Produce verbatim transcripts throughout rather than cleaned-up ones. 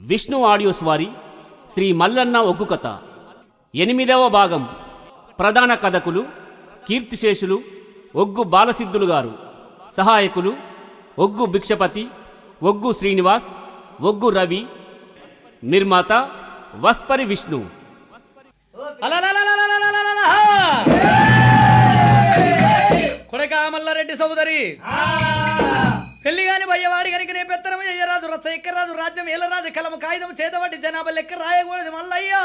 Vishnu audios వారి శ్రీ మల్లన్న ఒగ్గు కథ ఎనిమిదవ భాగం. ప్రధాన కథకులు కీర్తిశేషులు ఒగ్గు బాలసిద్ధులు గారు. సహాయకులు ఒగ్గు భిక్షపతి, ఒగ్గు శ్రీనివాస్, ఒగ్గు రవి. నిర్మాత వస్పరి విష్ణు. కొడకా మల్లారెడ్డి సోదరి పెళ్లి గాని బయ్యవాడి కనుక నే పెత్తనం ఎయ్యరాదు, రచ్చ ఎక్కరాదు, రాజ్యం ఏలరాదు, కలమ కాగితం చేతబట్టి జనాభా లెక్క రాయకూడదు మల్లయ్యా.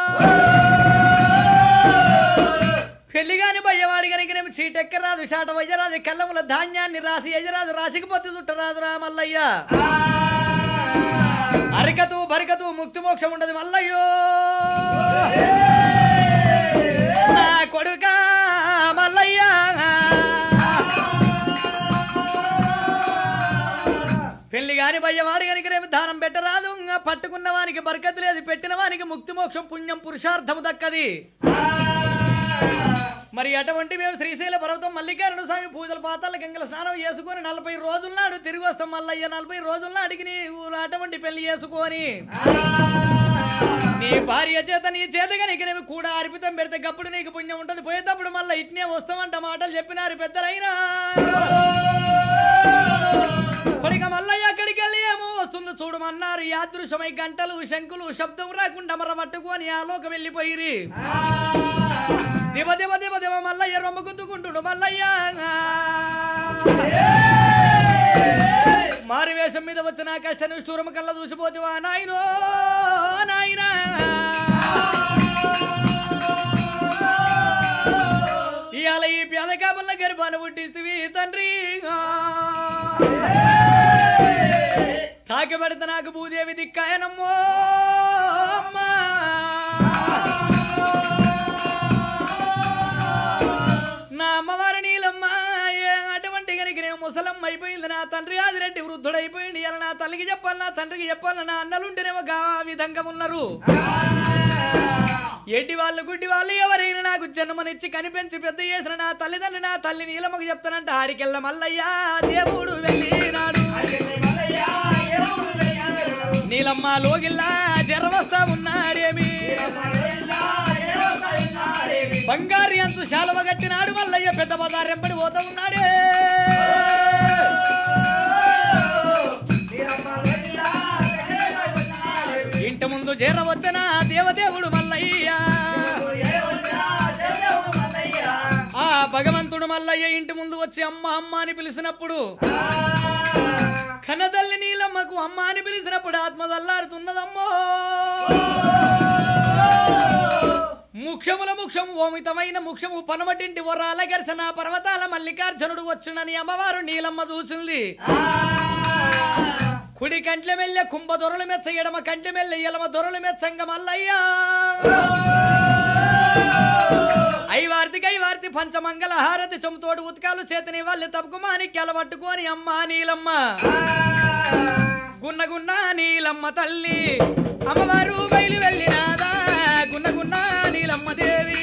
పెళ్లి గాని బయ్యవాడి కనుక చీట ఎక్కరాదు, చాట వయ్యరాదు, కళ్ళముల ధాన్యాన్ని రాసి ఎయ్యరాదు, రాసికి పొత్తి చుట్టరాదు రా మల్లయ్యా. అరికతు బరికతు ముక్తి మోక్షం ఉండదు మల్లయ్యో. నా కొడుకా మల్లయ్యా, పెళ్లి గాని బయ్యవాడి కనుకనేమి దానం పెట్టరాదు, పట్టుకున్న వానికి బరకత్ లేదు, పెట్టిన వానికి ముక్తి మోక్షం పుణ్యం పురుషార్థము దక్కది. మరి అటువంటి మేము శ్రీశైల పర్వతం మల్లికార్జున స్వామి పూజల పాతాల గంగల స్నానం చేసుకొని నలభై రోజుల నాడు తిరిగి వస్తాం మల్లయ్య. నలభై రోజుల నాడికి నీ అటువంటి పెళ్లి చేసుకొని నీ భార్య చేత నీ చేత కనుకనేమి కూడా అర్పితం పెడితే గప్పుడు నీకు పుణ్యం ఉంటుంది. పోయేటప్పుడు మళ్ళీ ఇట్నే వస్తామంట మాటలు చెప్పినారు పెద్దలైనా. కొడిక మల్లయ్య అక్కడికి వెళ్ళి ఏమో వస్తుంది చూడమన్నారు. యాదృశమై గంటలు శంకులు శబ్దం రాకుండా మర పట్టుకొని ఆలోక వెళ్ళిపోయిరి. దివ దివ దివ దివ మల్లయ్య రొమ్మ గుద్దుకుంటుడు మల్లయ్య. మారి వేషం మీద వచ్చిన కష్ట నిష్ఠూరమ కళ్ళ చూసిపోతేవా నాయనో నాయనా. ఇవాళ ఈ పేదకాబల్ల గర్భాన్ని పుట్టిస్తవి తండ్రి, తాకిబడితే నాకు భూదేవి దిక్కాయనమ్మో. నా అమ్మవారి నీలమ్మ అటువంటి కనుక నేను ముసలమ్మ అయిపోయింది, నా తండ్రి ఆదిరెడ్డి వృద్ధుడైపోయింది. ఇలా నా తల్లికి చెప్పాలి, నా తండ్రికి చెప్పాలి, నా అన్నలుంటేనేమో గా విధంగా ఉన్నారు. ఎట్టి వాళ్ళు గుడ్డి వాళ్ళు ఎవరైనా నాకు జన్మనిచ్చి కనిపించి పెద్ద చేసిన నా తల్లిదండ్రులు నా తల్లి నీలమ్మకు చెప్తానంట. ఆడికెళ్ళ మల్లయ్యా దేవుడు వెళ్ళినాడు. నీలమ్మ లోగిల్లా జరవస్తా ఉన్నాడేమి, బంగారు అంతు శాలవ కట్టినాడు మల్లయ్య. పెద్ద పదారెంపడి పోతా ఉన్నాడే. ఇంటి ముందు చేరవద్దనా దేవదేవుడు మల్లయ్య. ఆ భగవంతుడు మల్లయ్య ఇంటి ముందు వచ్చి అమ్మ అమ్మ అని పిలిచినప్పుడు, కన్నతల్లి నీలమ్మకు అమ్మ అని పిలిచినప్పుడు ఆత్మదల్లాడుతున్నదమ్మో. ముఖ్యముల ముఖ్యము ఓమితమైన ముఖ్యము పనమటింటి వరాల గర్శన పర్వతాల మల్లికార్జునుడు వచ్చునని అమ్మవారు నీలమ్మ చూసింది. కుడి కంట్ల మెల్లె కుంభ దొరలు మెచ్చ, ఎడమ కంటి మెల్లె ఎలమ దొరలు మెచ్చంగ మల్లయ్యా. ఐవార్తికి ఐవార్తి పంచమంగళ హారతి చొమ్ముతోడు ఉత్కాలు చేతని వాళ్ళి తప్పుకు మాణిక్యాల పట్టుకొని అమ్మ నీలమ్మ. గున్న గున్న నీలమ్మ తల్లి అమ్మవారు బయలు వెళ్ళినాదా, గున్న గున్న నీలమ్మ దేవి.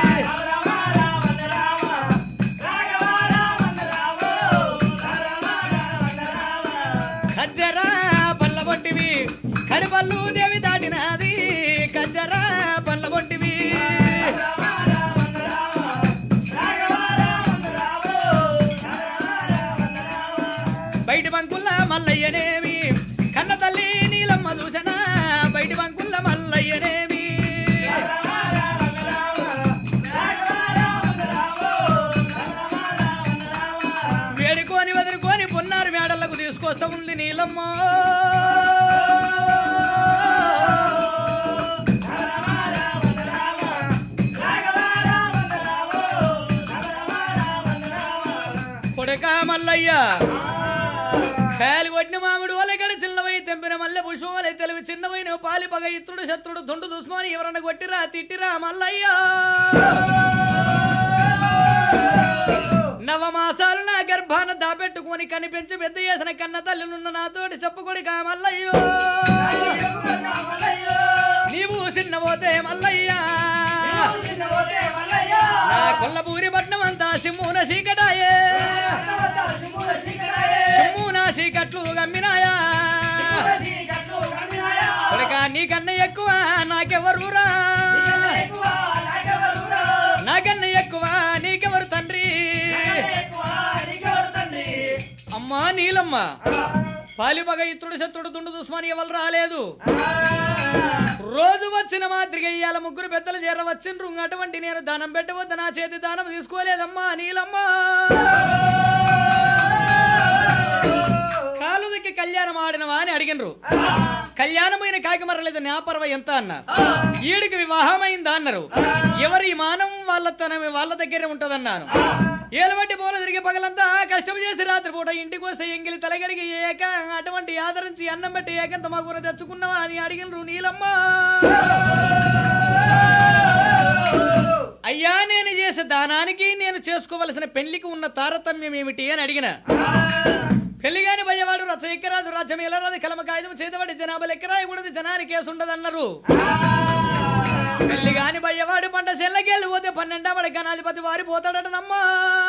కజ్జరా పల్ల బొట్టివి కరిపల్లు దేవి దాటినాది, కజ్జరా పల్ల బొట్టివి. బయటి బంకుల్ల మల్లయ్యనేమి కన్న తల్లి నీలమ్మ చూసనా, బయటి బంకుల్ల మల్లయ్యనేమి. వేడుకొని వదులుకొని పొన్నారు మేడలకు తీసుకొస్తా ఉంది నీలమ్మ. కొడకా మల్లయ్య కాయలు కొట్టిన మామిడి వాళ్ళక్కడ చిన్నవై తెంపిన మల్లె పుష్పలై తెలివి చిన్నవైన పాలి పగ ఇత్రుడు శత్రుడు దొండు దుస్మాని ఎవరన్నా కొట్టిరా తిట్టిరా మల్లయ్య. నవమాసాలు నా గర్భాన దాపెట్టుకొని కనిపించి పెద్ద చేసిన కన్న తల్లినున్న నాతోటి చెప్పుకొడికా మల్లయ్యో. నీవు చిన్నపోతే మల్లయ్యా, నా కొల్లపూరి పట్నం అంతా సింహూన చీకటాయే, సింహూన చీకట్లు గమ్మినాయా. నీలమ్మ పాలిమగ ఇత్రుడు శత్రుడు తుండు దుస్మాని ఎవరు రాలేదు రోజు వచ్చిన మాదిరిగా ఇయ్యాల ముగ్గురు పెద్దలు చేర వచ్చిండ్రు అటువంటి నేను దానం పెట్టవద్దు నా చేతి దానం తీసుకోలేదమ్మా నీలమ్మ కాలుదికి కళ్యాణం ఆడినవా అని అడిగినరు కళ్యాణమైన కాకి మరలేదు న్యాపర్వ ఎంత అన్నారు ఈడికి వివాహమైందా అన్నారు ఎవరి మానం వాళ్ళ తన వాళ్ళ దగ్గరే ఉంటదన్నాను ఏలబట్టి పోల తిరిగి పగలంతా కష్టం చేసి రాత్రి పూట ఇంటికి వస్తే ఎంగిలి తలగడిగి ఏక అటువంటి ఆదరించి అన్నం పెట్టి ఏకంత మా కూర తెచ్చుకున్నావా అని అడిగినరు నీలమ్మ అయ్యా నేను చేసే దానానికి నేను చేసుకోవలసిన పెళ్లికి ఉన్న తారతమ్యం ఏమిటి అని అడిగిన పెళ్లిగాని భయవాడు రచ ఎక్కరాదు రాజ్యం ఎలరాదు కలమ కాగితం చేతబడి జనాభా లెక్కరాయకూడదు జనానికి కేసుండదన్నారు పెళ్లిగాని భయవాడు పంట చెల్లకెళ్ళి పోతే పన్నెండవడి గణాధిపతి వారి పోతాడట నమ్మా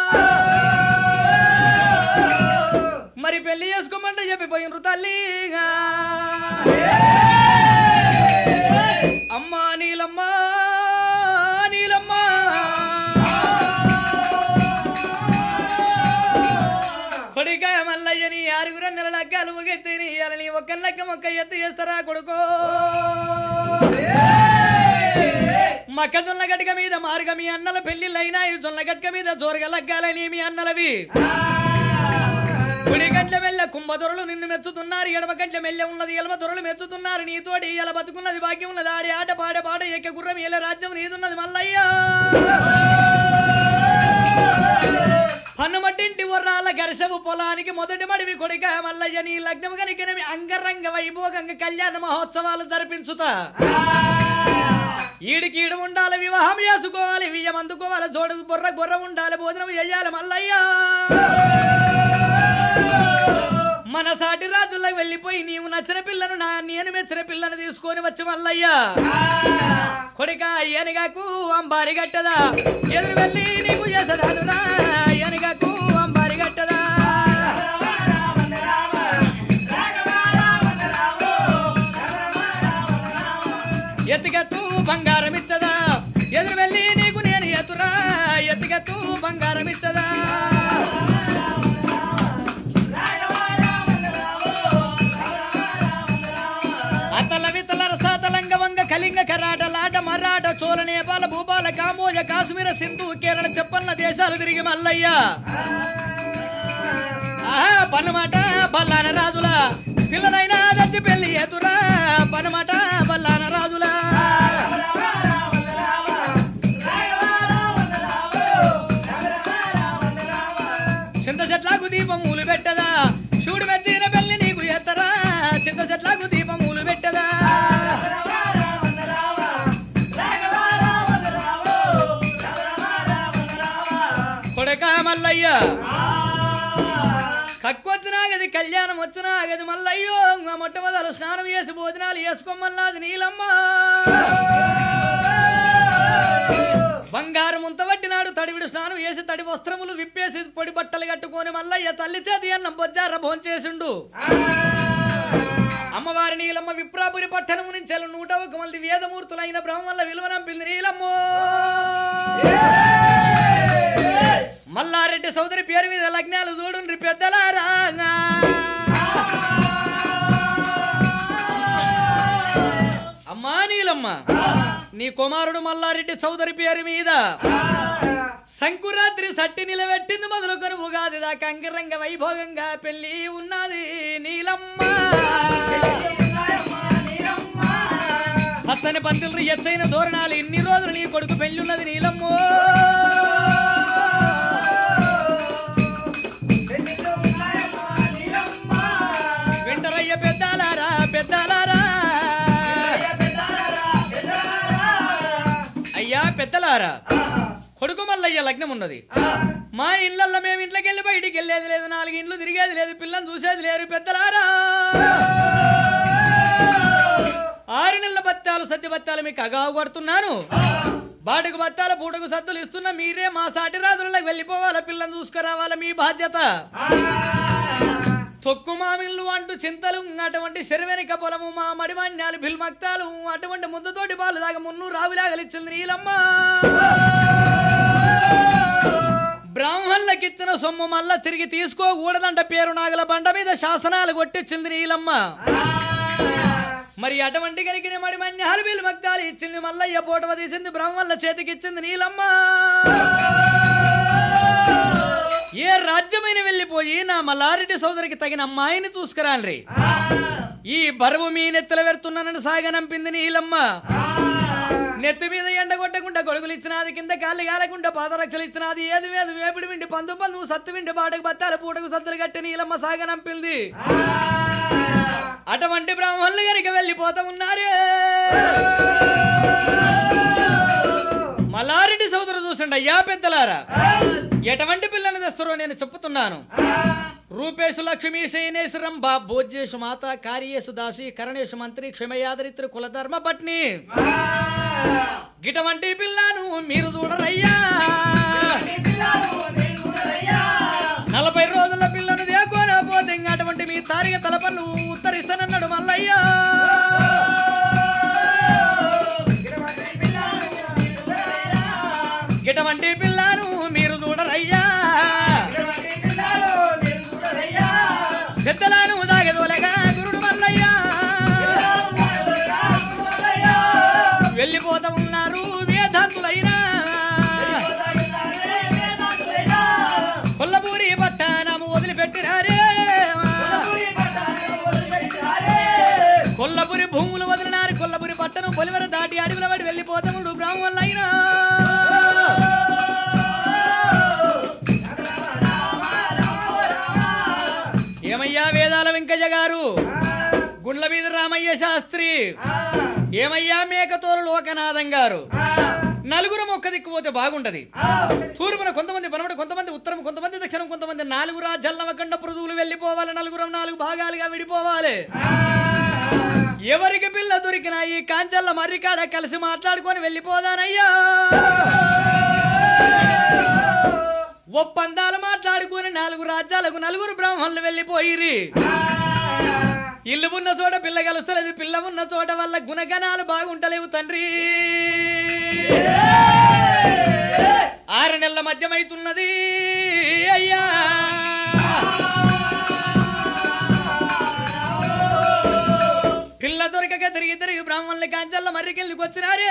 మరి పెళ్లి చేసుకోమంటే చెప్పిపోయినరు తల్లిగా అమ్మా నీలమ్మ నీలమ్మ కొడికా మల్లయ్యని ఆరుగురు నెల లగ్గాలు ముగెత్తిని నీ ఒక్క లెక్క మొక్క ఎత్తు చేస్తారా కొడుకో మక్కజొన్న గట్క మీద మారుగా మీ అన్నల పెళ్లిళ్ళైనా జొన్న గట్క మీద జోరుగా లగ్గాలని మీ అన్నలవి కుడి గంటల మెల్ల కుంభదొరలు నిన్ను మెచ్చుతున్నారు ఎడమ గంటల మెల్ల ఉన్నది ఎలమ దొరలు మెచ్చుతున్నారు నీతోటి ఇలా బతుకున్నది భాగ్యం ఉన్నది ఆడి ఆట పాడే పాట ఎక్క గుర్రం ఏల రాజ్యం నీదున్నది మల్లయ్య పన్నుమట్టింటి వర్రాల గరిసెవు పొలానికి మొదటి మడివి కొడిక మల్లయ్య నీ లగ్నం కనికనమి అంగరంగ వైభోగంగా కళ్యాణ మహోత్సవాలు జరిపించుతా ఈడికి ఈడు ఉండాలి వివాహం చేసుకోవాలి వియ్యం అందుకోవాలి జోడు బొర్ర బొర్ర ఉండాలి భోజనం చెయ్యాలి మల్లయ్య మన సాటి రాజులకు వెళ్ళిపోయి నీవు నచ్చిన పిల్లను నా నేను మెచ్చిన పిల్లను తీసుకొని వచ్చి మల్లయ్య కొడిక ఎనగాకు అంబారి గట్టదా ఎదురు వెళ్ళి నీకు చేసదానురా ఎనగాకు అంబారి గట్టదా ఎత్తిగత్తు బంగారం ఇచ్చదా ఎదురు వెళ్ళి నీకు నేను ఎత్తురా ఎత్తిగత్తు బంగారం ఇచ్చదా కళింగ కరాటలాట మరాఠ చోళ నేపాల భూపాల కాంబోజ కాశ్మీర సింధు కేరళ చెప్పన్న దేశాలు తిరిగి మల్లయ్య పన్నమాట బల్లాన రాజుల పిల్లనైనా దచ్చి పెళ్లి ఎతురా పన్నమాట బల్లాన రాజుల చింత చెట్లకు దీపమూలు పెట్టదా చూడు మెచ్చిన పెళ్లి నీకు ఎత్తరా చింత చెట్లకు దీపమూలు పెట్టదా కొడక మల్లయ్య కక్కొచ్చినా గది కళ్యాణం వచ్చినా గది మల్లయ్యో మొట్టమొదలు స్నానం చేసి భోజనాలు వేసుకోమన్నది నీలమ్మ బంగారం ముంతబట్టినాడు తడివిడు స్నానం వేసి తడి వస్త్రములు విప్పేసి పొడి బట్టలు కట్టుకొని మల్లయ్య తల్లి చేతి అన్నం బొజ్జార భోంచేసిండు అమ్మవారి నీలమ్మ విప్రాపురి పట్టణము నుంచి నూట ఒక మంది వేదమూర్తులైన బ్రహ్మల్ల విలువనంపింది నీలమ్మో మల్లారెడ్డి సోదరి పేరు మీద లగ్నాలు చూడుండ్రి పెద్దలారా అమ్మా నీలమ్మ నీ కుమారుడు మల్లారెడ్డి సోదరి పేరు మీద సంకురాత్రి సట్టి నిలబెట్టింది మొదలుకొని ఉగాది దాకా అంగరంగ వైభోగంగా పెళ్లి ఉన్నది నీలమ్మ అతని పంతులు ఎత్తైన ధోరణాలు ఇన్ని రోజులు నీ కొడుకు పెళ్లి ఉన్నది నీలమ్మో వింటరయ్య పెద్దాలారా పెద్దాలారా అయ్యా పెద్దలారా కొడుకు మల్లయ్య లగ్నం ఉన్నది మా ఇళ్లలో మేము ఇంట్లోకి వెళ్ళి బయటికి వెళ్ళేది లేదు నాలుగు ఇండ్లు తిరిగేది లేదు పిల్లని చూసేది లేరు పెద్దలారా ఆరు నెలల బత్తాలు సద్ది బత్తాలు మీకు అగావు కొడుతున్నాను బాటుకు బత్తాల పూటకు సద్దులు ఇస్తున్నా మీరే మా సాటి రాజులకు వెళ్ళిపోవాలా పిల్లని చూసుకురావాలా మీ బాధ్యత తొక్కు మామిళ్ళు అంటూ చింతలు అటువంటి శరవెనిక పొలము మా మడిమాన్యాలు బిల్మక్తాలు అటువంటి ముద్దతోటి పాలు దాకా మున్ను రావిలాగలిచ్చింది నీలమ్మ బ్రాహ్మణులకి పిల్లకిచ్చిన సొమ్ము మళ్ళా తిరిగి తీసుకోకూడదంట పేరు నాగల బండ మీద శాసనాలు కొట్టించింది నీలమ్మ. మరి అటువంటి కనుక మరి మన్ని హల్బీలు మగ్గాలు ఇచ్చింది మల్లయ్య, పోటవ తీసింది బ్రాహ్మణుల చేతికిచ్చింది నీలమ్మ. ఏ రాజ్యమైన వెళ్ళిపోయి నా మల్లారెడ్డి సోదరికి తగిన అమ్మాయిని చూసుకురాలి, ఈ బరువు మీ నెత్తలు పెడుతున్నానని సాగనంపింది నీలమ్మ. నెత్తి మీద ఎండ కొట్టకుండా గొడుగులు ఇచ్చినది, కింద కాళ్ళు కాలకుండా పాదరక్షలు ఇచ్చినది, ఏది వేది వేపుడు విండి పందు పందు సత్తు విండి బాటకు బత్తాల పూటకు సత్తులు కట్టి నీలమ్మ సాగనంపింది. అటువంటి బ్రాహ్మణులు కనుక వెళ్ళిపోతా ఉన్నారే. మల్లారెడ్డి సోదరు చూసండి అయ్యా పెద్దలారా, ఎటువంటి పిల్లలు తెస్తారో నేను చెప్పుతున్నాను. రూపేశు లక్ష్మీ శయనేశ్వరం బా భోజ్యేషు మాత కార్యేశు దాసి కరణేశు మంత్రి క్షమయాదరిత్రి కులధర్మ పట్ని. గిటువంటి పిల్లను మీరు చూడరయ్యా, నలభై రోజుల పిల్లను దేకోనపోతే అటువంటి మీ తారిక తలపళ్ళు ఉత్తరిస్తానన్నాడు మల్లయ్యా. గిటువంటి పిల్లను మీరు చూడరయ్యా, పెద్దలను దాగదోలగా గురుడు మల్లయ్యా. వెళ్ళిపోతా ఉన్నారు వేదాంతులైనా, కొల్లపూరి పట్టణము వదిలిపెట్టినారే, కొల్లపురి భూములు వదిలినారు, కొల్లపురి పట్టణం పొలివర దాటి అడవుల వాడి వెళ్ళిపోతాము బ్రాహ్మణులైనా. ఏమయ్యా వేదాల వెంకయ్య గారు, గుండ్ల మీద రామయ్య శాస్త్రి, ఏమయ్యా మేకతోలు లోకనాథం గారు, నలుగురు ఒక్క దిక్కుపోతే బాగుంటది. తూర్పున కొంతమంది పనమట, కొంతమంది ఉత్తరం, కొంతమంది దక్షిణం, కొంతమంది నాలుగు రాజ్యాల నవకండ పృథువులు వెళ్ళిపోవాలి, నలుగురం నాలుగు భాగాలుగా విడిపోవాలి. ఎవరికి పిల్ల దొరికినా ఈ కాంచల్ల మర్రికాడ కలిసి మాట్లాడుకొని వెళ్ళిపోదానయ్యా. ఒప్పందాలు మాట్లాడుకుని నాలుగు రాజ్యాలకు నలుగురు బ్రాహ్మణులు వెళ్ళిపోయిరి. ఇల్లు ఉన్న చోట పిల్ల కలుస్తలేదు, పిల్ల ఉన్న చోట వల్ల గుణగణాలు బాగుంటలేవు తండ్రి. ఆరు నెలల మధ్యమైతున్నది అయ్యా. పిల్ల దొరకక తిరిగి తిరిగి బ్రాహ్మణుల కాంచల్ల మర్రికెళ్ళికి వచ్చినారే.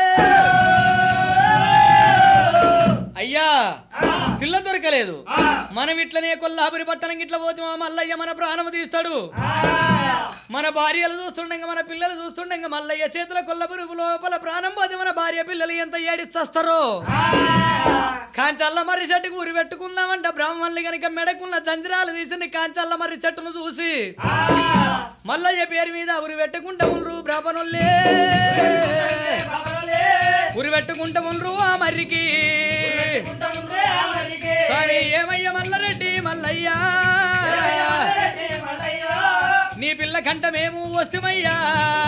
అయ్యా పిల్ల దొరకలేదు, మనం ఇట్లనే కొల్లాపురి పట్టణం ఇట్లా పోతే మల్లయ్య మన ప్రాణము తీస్తాడు. మన భార్యలు చూస్తుండగా, మన పిల్లలు చూస్తుండగా మల్లయ్య చేతుల కొల్లపురి లోపల ప్రాణం పోతే మన భార్య పిల్లలు ఎంత ఏడిస్తారో. కాంచల్ల మర్రి చెట్టుకు ఊరి పెట్టుకుందామంట బ్రాహ్మణులు గనక మెడకున్న జంజరాలు తీసి కాంచల్ల మర్రి చెట్టును చూసి మల్లయ్య పేరు మీద ఉరి పెట్టుకుంటా ఉండ్రు బ్రాహ్మణులే, ఉరి పెట్టుకుంటా ఉండ్రు ఆ మర్రికి. స్వామి ఏమయ్య మల్లరెడ్డి మల్లయ్యా, నీ పిల్ల కంటమేమో వస్తుమయ్యా,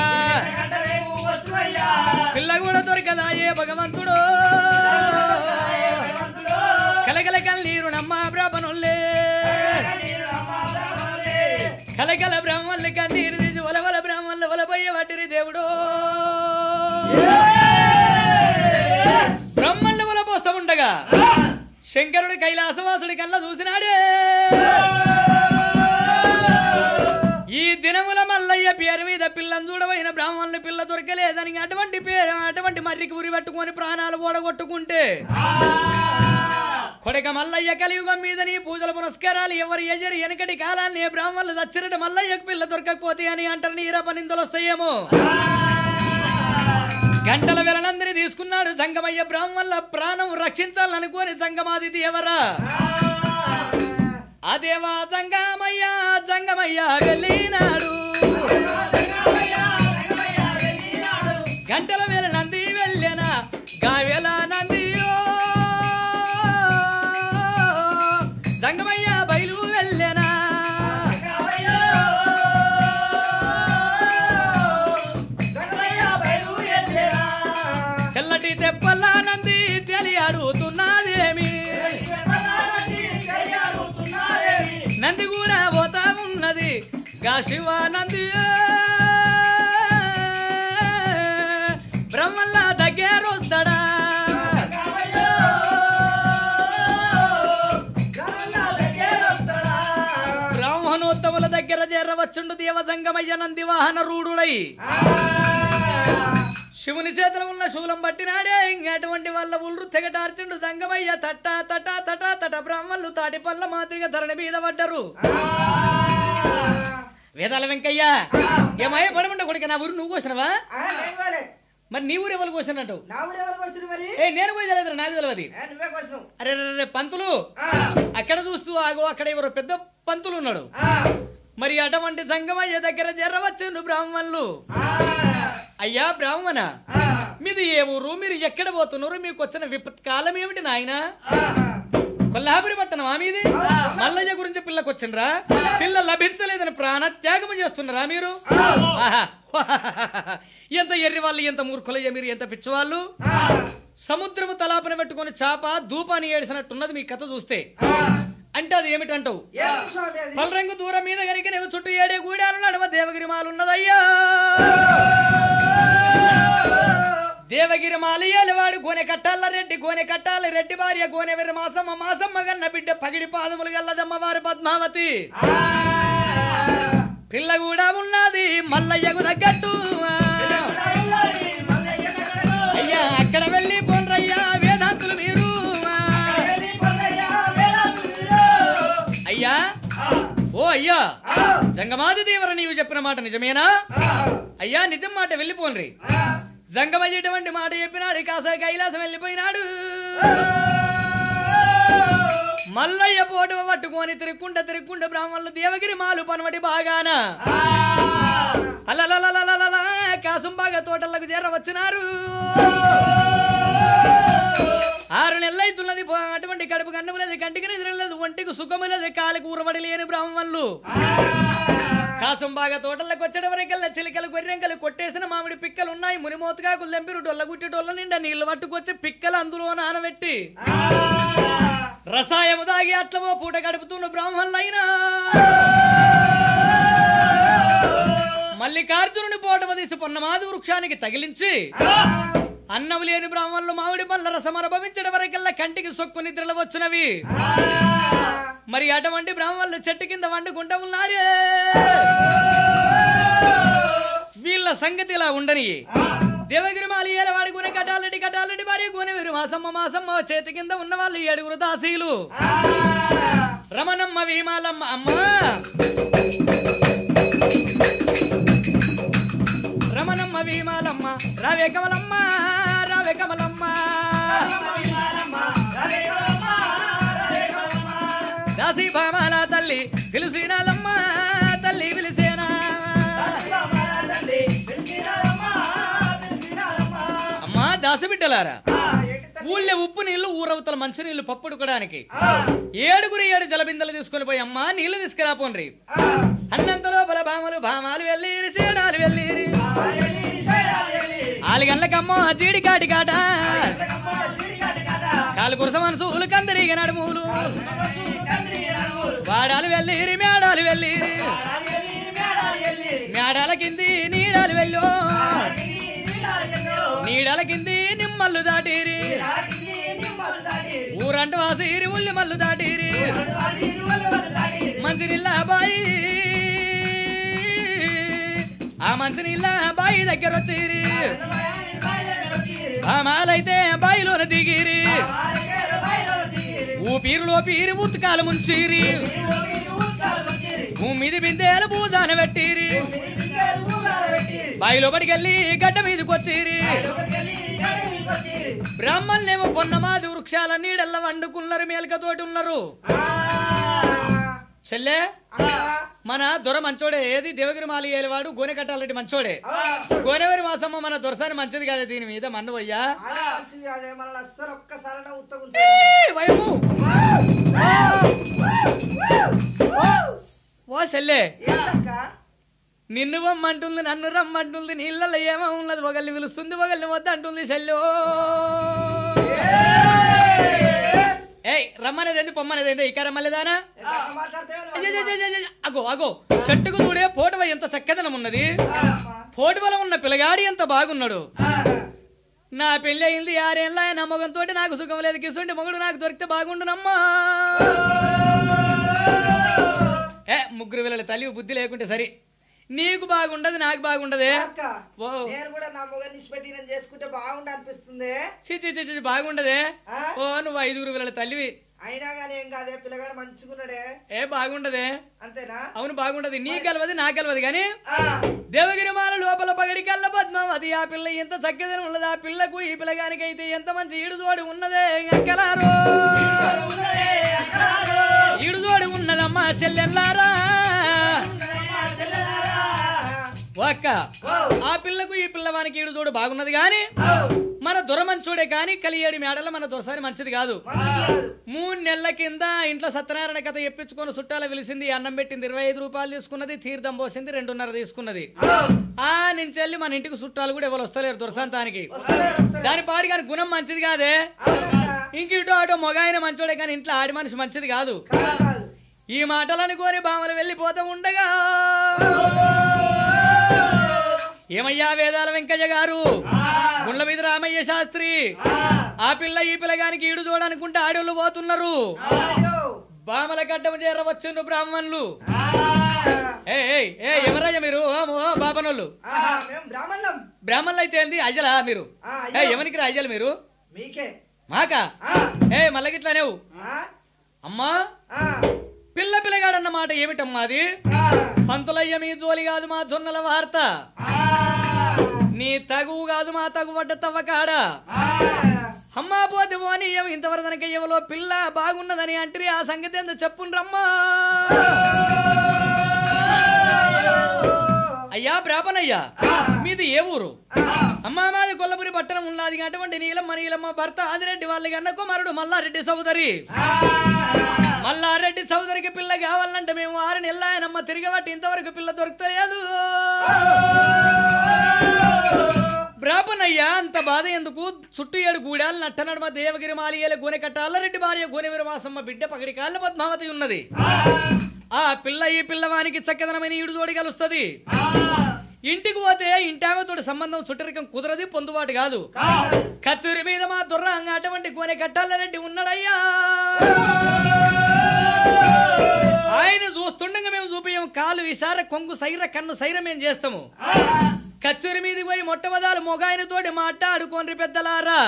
పిల్ల కూడా దొరకదా ఏ భగవంతుడు, కలగల కన్నీరు నమ్మ బ్రాహ్మణులే, కలగల బ్రాహ్మణులు కన్నీరు తీసి ఒలవల బ్రాహ్మణులు ఒలబోయ్య వాటిరి దేవుడు. బ్రహ్మణ్ణ ఒల పోస్తా ఉండగా శంకరుడు కైలాసవాసుడి కల్లా చూసినాడే. ఈ దినముల మల్లయ్య పేరు మీద పిల్లను చూడవైన బ్రాహ్మణులు పిల్ల దొరకలేదని అటువంటి పేరు అటువంటి మర్రికి ఉరి పట్టుకొని ప్రాణాలు ఓడగొట్టుకుంటే కొడక మల్లయ్య కలియుగం మీద నీ పూజల పురస్కారాలు ఎవరు ఎజరి వెనకటి కాలాన్ని బ్రాహ్మణులు దచ్చిరట మల్లయ్యకు పిల్ల దొరకకపోతే అని అంటారు. నీరప నిందలు వస్తాయేమో. గంటల వెలనందరి తీసుకున్నాడు జంగమయ్య, బ్రాహ్మణుల ప్రాణం రక్షించాలనుకోని జంగమాదిది ఎవరా? అదేవా జంగమయ్య, జంగమయ్య వెళ్ళినాడు, గంటల వేల నంది వెళ్ళిన గావేల నందియో, జంగమయ్య బయలు వెళ్ళినా, తెల్లటి తెప్పల్లా నంది తెలియాడుతున్నదేమి, నంది కూడా పోతా ఉన్నది గా శివ నంది, బ్రహ్మల్లా దగ్గరొస్తాడా, వచ్చిండు దేవజంగమయ్య నంది వాహన రూఢుడై శివుని చేతిలో ఉన్న శూలం పట్టినాడే అటువంటి వాళ్ళ ఉల్లు తెగటార్చిండు జంగమయ్య తట్ట తట తట తట బ్రాహ్మణులు తాటి పళ్ళ మాదిరిగా ధరణి మీద పడ్డరు వేదాల వెంకయ్య ఏమయ్య పడమంట కొడుక నా ఊరు నువ్వు కోసినవా మరి నీ ఊరు ఎవరు కోసినట్టు ఏ నేను కోసలేదు నాకు తెలియదు అరే రే పంతులు అక్కడ చూస్తూ ఆగో అక్కడ ఎవరో పెద్ద పంతులు ఉన్నాడు మరి అటువంటి సంగమయ్య దగ్గర జరవచ్చును బ్రాహ్మణులు అయ్యా బ్రాహ్మణ మీది ఏ ఊరు మీరు ఎక్కడ పోతున్నారు మీకు వచ్చిన విపత్ కాలం ఏమిటి నాయన కొల్లాపురి పట్టణమా మీది మల్లయ్య గురించి పిల్లకు వచ్చిండ్రా పిల్ల లభించలేదని ప్రాణత్యాగం చేస్తున్నారా మీరు ఎంత ఎర్రి వాళ్ళు ఎంత మూర్ఖులయ్య మీరు ఎంత పిచ్చివాళ్ళు సముద్రము తలాపన పెట్టుకుని చాప ధూపాన్ని ఏడిసినట్టున్నది మీ కథ చూస్తే అంటే అది ఏమిటంటావు పలరంగు దూరం మీద కనుక నేను చుట్టూ ఏడే గూడాలు నడవ దేవగిరి మాలు ఉన్నదయ్యా దేవగిరి మాలయ్యాలి వాడు గోనె కట్టాల రెడ్డి గోనె కట్టాలి రెడ్డి భార్య గోనె వెర్ర మాసమ్మ మాసమ్మ గన్న బిడ్డ పగిడి పాదములు గల్లదమ్మ వారి పద్మావతి పిల్ల కూడా ఉన్నది మల్లయ్యకు తగ్గట్టు అయ్యా అక్కడ వెళ్ళి పోన్రయ్యా వేదాంతులు మీరు అయ్యా ఓ అయ్యా జంగమాది దేవర నీవు చెప్పిన మాట నిజమేనా అయ్యా నిజం మాట వెళ్ళిపోన్రి జంగమయ్యేటువంటి మాట చెప్పినాడు కాసా కైలాసం వెళ్ళిపోయినాడు మల్లయ్య పోటు పట్టుకొని తిరుక్కుంట తిరుక్కుంట బ్రాహ్మణులు దేవగిరి మాలు పనవటి బాగాన అలలలలలల కాసం బాగా తోటలకు చేర వచ్చినారు ఆరు నెలలైతున్నది అటువంటి కడుపు కన్నుము లేదు కంటికి నిద్ర లేదు ఒంటికి సుఖము లేదు కాలికి ఊరబడి లేని బ్రాహ్మణులు కాసం బాగా తోటలకు వచ్చేట వరకల్లా చిలికలు గొర్రెంకలు కొట్టేసిన మామిడి పిక్కలు ఉన్నాయి మునిమోతకాకులు తెంపిరు డొల్ల గుట్టి డొల్ల నిండా నీళ్లు పట్టుకొచ్చి పిక్కలు అందులో నానబెట్టి రసాయము దాగి అట్లవో పూట గడుపుతున్న బ్రాహ్మణులైనా మల్లికార్జునుని పోటవ తీసి పొన్నమాది వృక్షానికి తగిలించి అన్నము లేని బ్రాహ్మణులు మామిడి పళ్ళ రసం అనుభవించడం వరకల్లా కంటికి సొక్కు నిద్రలు వచ్చినవి మరి అటువంటి బ్రాహ్మణులు చెట్టు కింద వండుకుంటా ఉన్నారే వీళ్ళ సంగతి ఇలా ఉండని దేవగిరి మాలియాల వాడి గునే కటాలటి కటాలటి భార్య గోనె వీరు మాసమ్మ మాసమ్మ చేతి కింద ఉన్న వాళ్ళు ఏడుగురు దాసీలు రమణమ్మ భీమాలమ్మ అమ్మ రమణమ్మ భీమాలమ్మ రావే కమలమ్మ రావే కమలమ్మ దాసి భామాల తల్లి పిలిసినాలమ్మ తల్లి పిలిసేనా అమ్మా దాసు బిడ్డలారా ఊళ్ళో ఉప్పు నీళ్లు ఊరవతల మంచి నీళ్లు పప్పుడుకోవడానికి ఏడుగురు ఏడు జలబిందలు తీసుకుని పోయి అమ్మా నీళ్లు తీసుకురాపోండ్రి అన్నంతలో బల భామలు భామాలు వెళ్ళి సేడాలు వెళ్ళి ఆలుగండ్లకమ్మ జీడి కాటి కాట కాలు కురస మనసులు కందరిగ నడుములు వాడాలు వెళ్ళి మేడాలు వెళ్ళి మేడాల కింది నీడాలు వెళ్ళో నీడాల కింది నిమ్మల్లు దాటిరి ఊరంట వాసిరి ఉల్లి మల్లు దాటిరి మంచినీళ్ళ బాయి ఆ మంచినీళ్ళ బాయి దగ్గర వచ్చిరి మాలైతే బాయిలోన దిగిరి ఊపిరిలో పీరి ఉత్కాలు ముంచిరి భూమిది బిందేల పూజాన పెట్టిరి బాయిలో పడికెళ్ళి గడ్డ మీదకి వచ్చిరి బ్రాహ్మణులేమో పొన్నమాది వృక్షాల నీడల్ల వండుకున్నారు మేలకతోటి ఉన్నారు చెల్లె మన దొర మంచోడే ఏది దేవగిరి మాలి ఏలివాడు గోనె కట్టాలంటే మంచోడే గోనెవరి మాసమ్మ మన దొరసాని మంచిది కదా దీని మీద మన్ను పోయ్యా ఓ చెల్లె నిన్ను రమ్మంటుంది నన్ను రమ్మంటుంది నీళ్ళలో ఏమో ఉన్నది ఒకళ్ళని పిలుస్తుంది ఒకళ్ళని వద్ద అంటుంది చెల్లె ఏయ్ రమ్మనేది ఏంది పొమ్మనేది ఏంది ఇక రమ్మలేదానా అగో అగో చెట్టుకు చూడే పోటవ ఎంత చక్కదనం ఉన్నది పోటవల ఉన్న పిల్లగాడి ఎంత బాగున్నాడు నా పెళ్లి అయింది ఆరేళ్ళ నా మొగంతో నాకు సుఖం లేదు కిసుండి మొగుడు నాకు దొరికితే బాగుండునమ్మా ఏ ముగ్గురు పిల్లల తల్లి బుద్ధి లేకుంటే సరే నీకు బాగుండదు నాకు బాగుండదే నేను కూడా నా మొగని పెట్టి నేను చేసుకుంటే బాగుండు అనిపిస్తుంది చిచి చిచి బాగుండదే ఓ నువ్వు ఐదుగురు పిల్లల తల్లివి అయినా గానీ ఏం కాదే పిల్లగాడు మంచుకున్నాడే ఏ బాగుండదే అంతేనా అవును బాగుండదు నీ గెలవది నా గెలవది గాని దేవగిరి మాల లోపల పగడి కల్ల పద్మావతి ఆ పిల్ల ఎంత చక్కదనం ఉన్నది ఆ పిల్లకు ఈ పిల్లగానికైతే ఎంత మంచి ఈడుదోడి ఉన్నదే అంకలారో ఈడుదోడి ఉన్నదమ్మా చెల్లెల్లారా ఒక్క ఆ పిల్లకు ఈ పిల్లవానికి ఈడు తోడు బాగున్నది గాని మన దొరమంచోడే కాని కలియేడి మేడల మన దొరసారి మంచిది కాదు మూడు నెలల కింద ఇంట్లో సత్యనారాయణ కథ చెప్పించుకొని చుట్టాల వెలిసింది అన్నం పెట్టింది ఇరవై ఐదు రూపాయలు తీసుకున్నది తీర్థం పోసింది రెండున్నర తీసుకున్నది ఆ నుంచి వెళ్ళి మన ఇంటికి చుట్టాలు కూడా ఎవరు వస్తలేరు దొరసంతానికి దాని పాడి కానీ గుణం మంచిది కాదే ఇంక ఇటో అటో మొగాయన మంచోడే కానీ ఇంట్లో ఆడి మనిషి మంచిది కాదు ఈ మాటలనుకోని బామలు వెళ్ళిపోతూ ఉండగా ఏమయ్యా వేదాల వెంకయ్య గారు గుండ్ల మీద రామయ్య శాస్త్రి ఆ పిల్ల ఈ పిల్లగానికి ఈడు చూడనుకుంటే ఆడోళ్ళు పోతున్నారు బామల గడ్డం చేరవచ్చును బ్రాహ్మణులు ఏ ఏ ఎవరయ్యా మీరు బాబనోళ్ళు బ్రాహ్మణులు అయితే ఏంది అయ్యలా మీరు ఏ ఎవరికి రా అయ్యలు మీరు మాకా ఏ మల్లగిట్లానేవు అమ్మా పిల్ల పిల్లగాడన్న మాట ఏమిటమ్మా అది పంతులయ్య మీ జోలి కాదు మా జొన్నల వార్త నీ తగువు కాదు మా తగువడ్డ తవ్వకాడ అమ్మా పోతే పోనీ ఇంతవరకు ఎవలో పిల్ల బాగున్నదని అంటే ఆ సంగతి ఎంత చెప్పుండ్రమ్మా అయ్యా బ్రాహ్మణయ్యా మీది ఏ ఊరు అమ్మా మాది కొల్లపురి పట్టణం ఉన్నది అటువంటి నీలమ్మ నీలమ్మ భర్త ఆదిరెడ్డి వాళ్ళకి అన్న కుమారుడు మల్లారెడ్డి సోదరి మల్లారెడ్డి సోదరికి పిల్ల కావాలంటే మేము ఆరు నెలల ఆయనమ్మ తిరగబట్టి ఇంతవరకు పిల్ల దొరుకుతలేదు బ్రాహ్మణయ్యా అంత బాధ ఎందుకు చుట్టూ ఏడు గూడాలు నట్ట నడుమ దేవగిరి మాలియల గోనె కట్టాలరెడ్డి భార్య గోనె వీరవాసమ్మ బిడ్డ పగడి కాళ్ళ పద్మావతి ఉన్నది ఆ పిల్ల ఈ పిల్లవానికి చక్కదనమైన ఈడు తోడి కలుస్తుంది ఇంటికి పోతే ఇంటామెతోటి సంబంధం చుట్టరికం కుదరది పొందుబాటు కాదు కచ్చూరి మీద మా దొర్ర అటువంటి గోనె కట్టాలరెడ్డి ఉన్నాడయ్యా ఆయన చూస్తుండగా మేము చూపించాం కాలు ఇషార కొంగు సైర కన్ను సైర మేము చేస్తాము కచ్చూరి మీది పోయి మొట్టమొదలు మొగాయనతోటి మాట్లాడుకోండి పెద్దలారా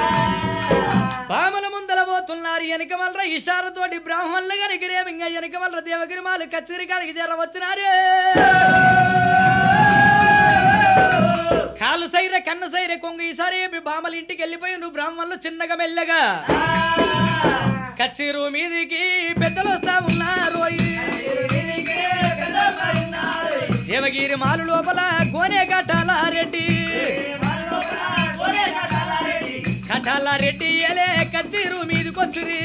బామల ముందల పోతున్నారు వెనక వల్ల ఇషారతోటి బ్రాహ్మణులు గనికిరేమి ఇంకా వెనక వల్ల దేవగిరి మాలు కచ్చూరి గారికి చేరవచ్చునారే కాలు సైర కన్ను సైర కొంగు ఈసారి బామల ఇంటికి వెళ్ళిపోయి నువ్వు బ్రాహ్మణులు చిన్నగా మెల్లగా కచ్చూరు మీదికి పెద్దలు వస్తా ఉన్నారు దేవగిరి మాలు లోపల గోనె కట్టాలారెడ్డి కట్టాలారెడ్డి ఎలే కచ్చీరు మీదికొచ్చురి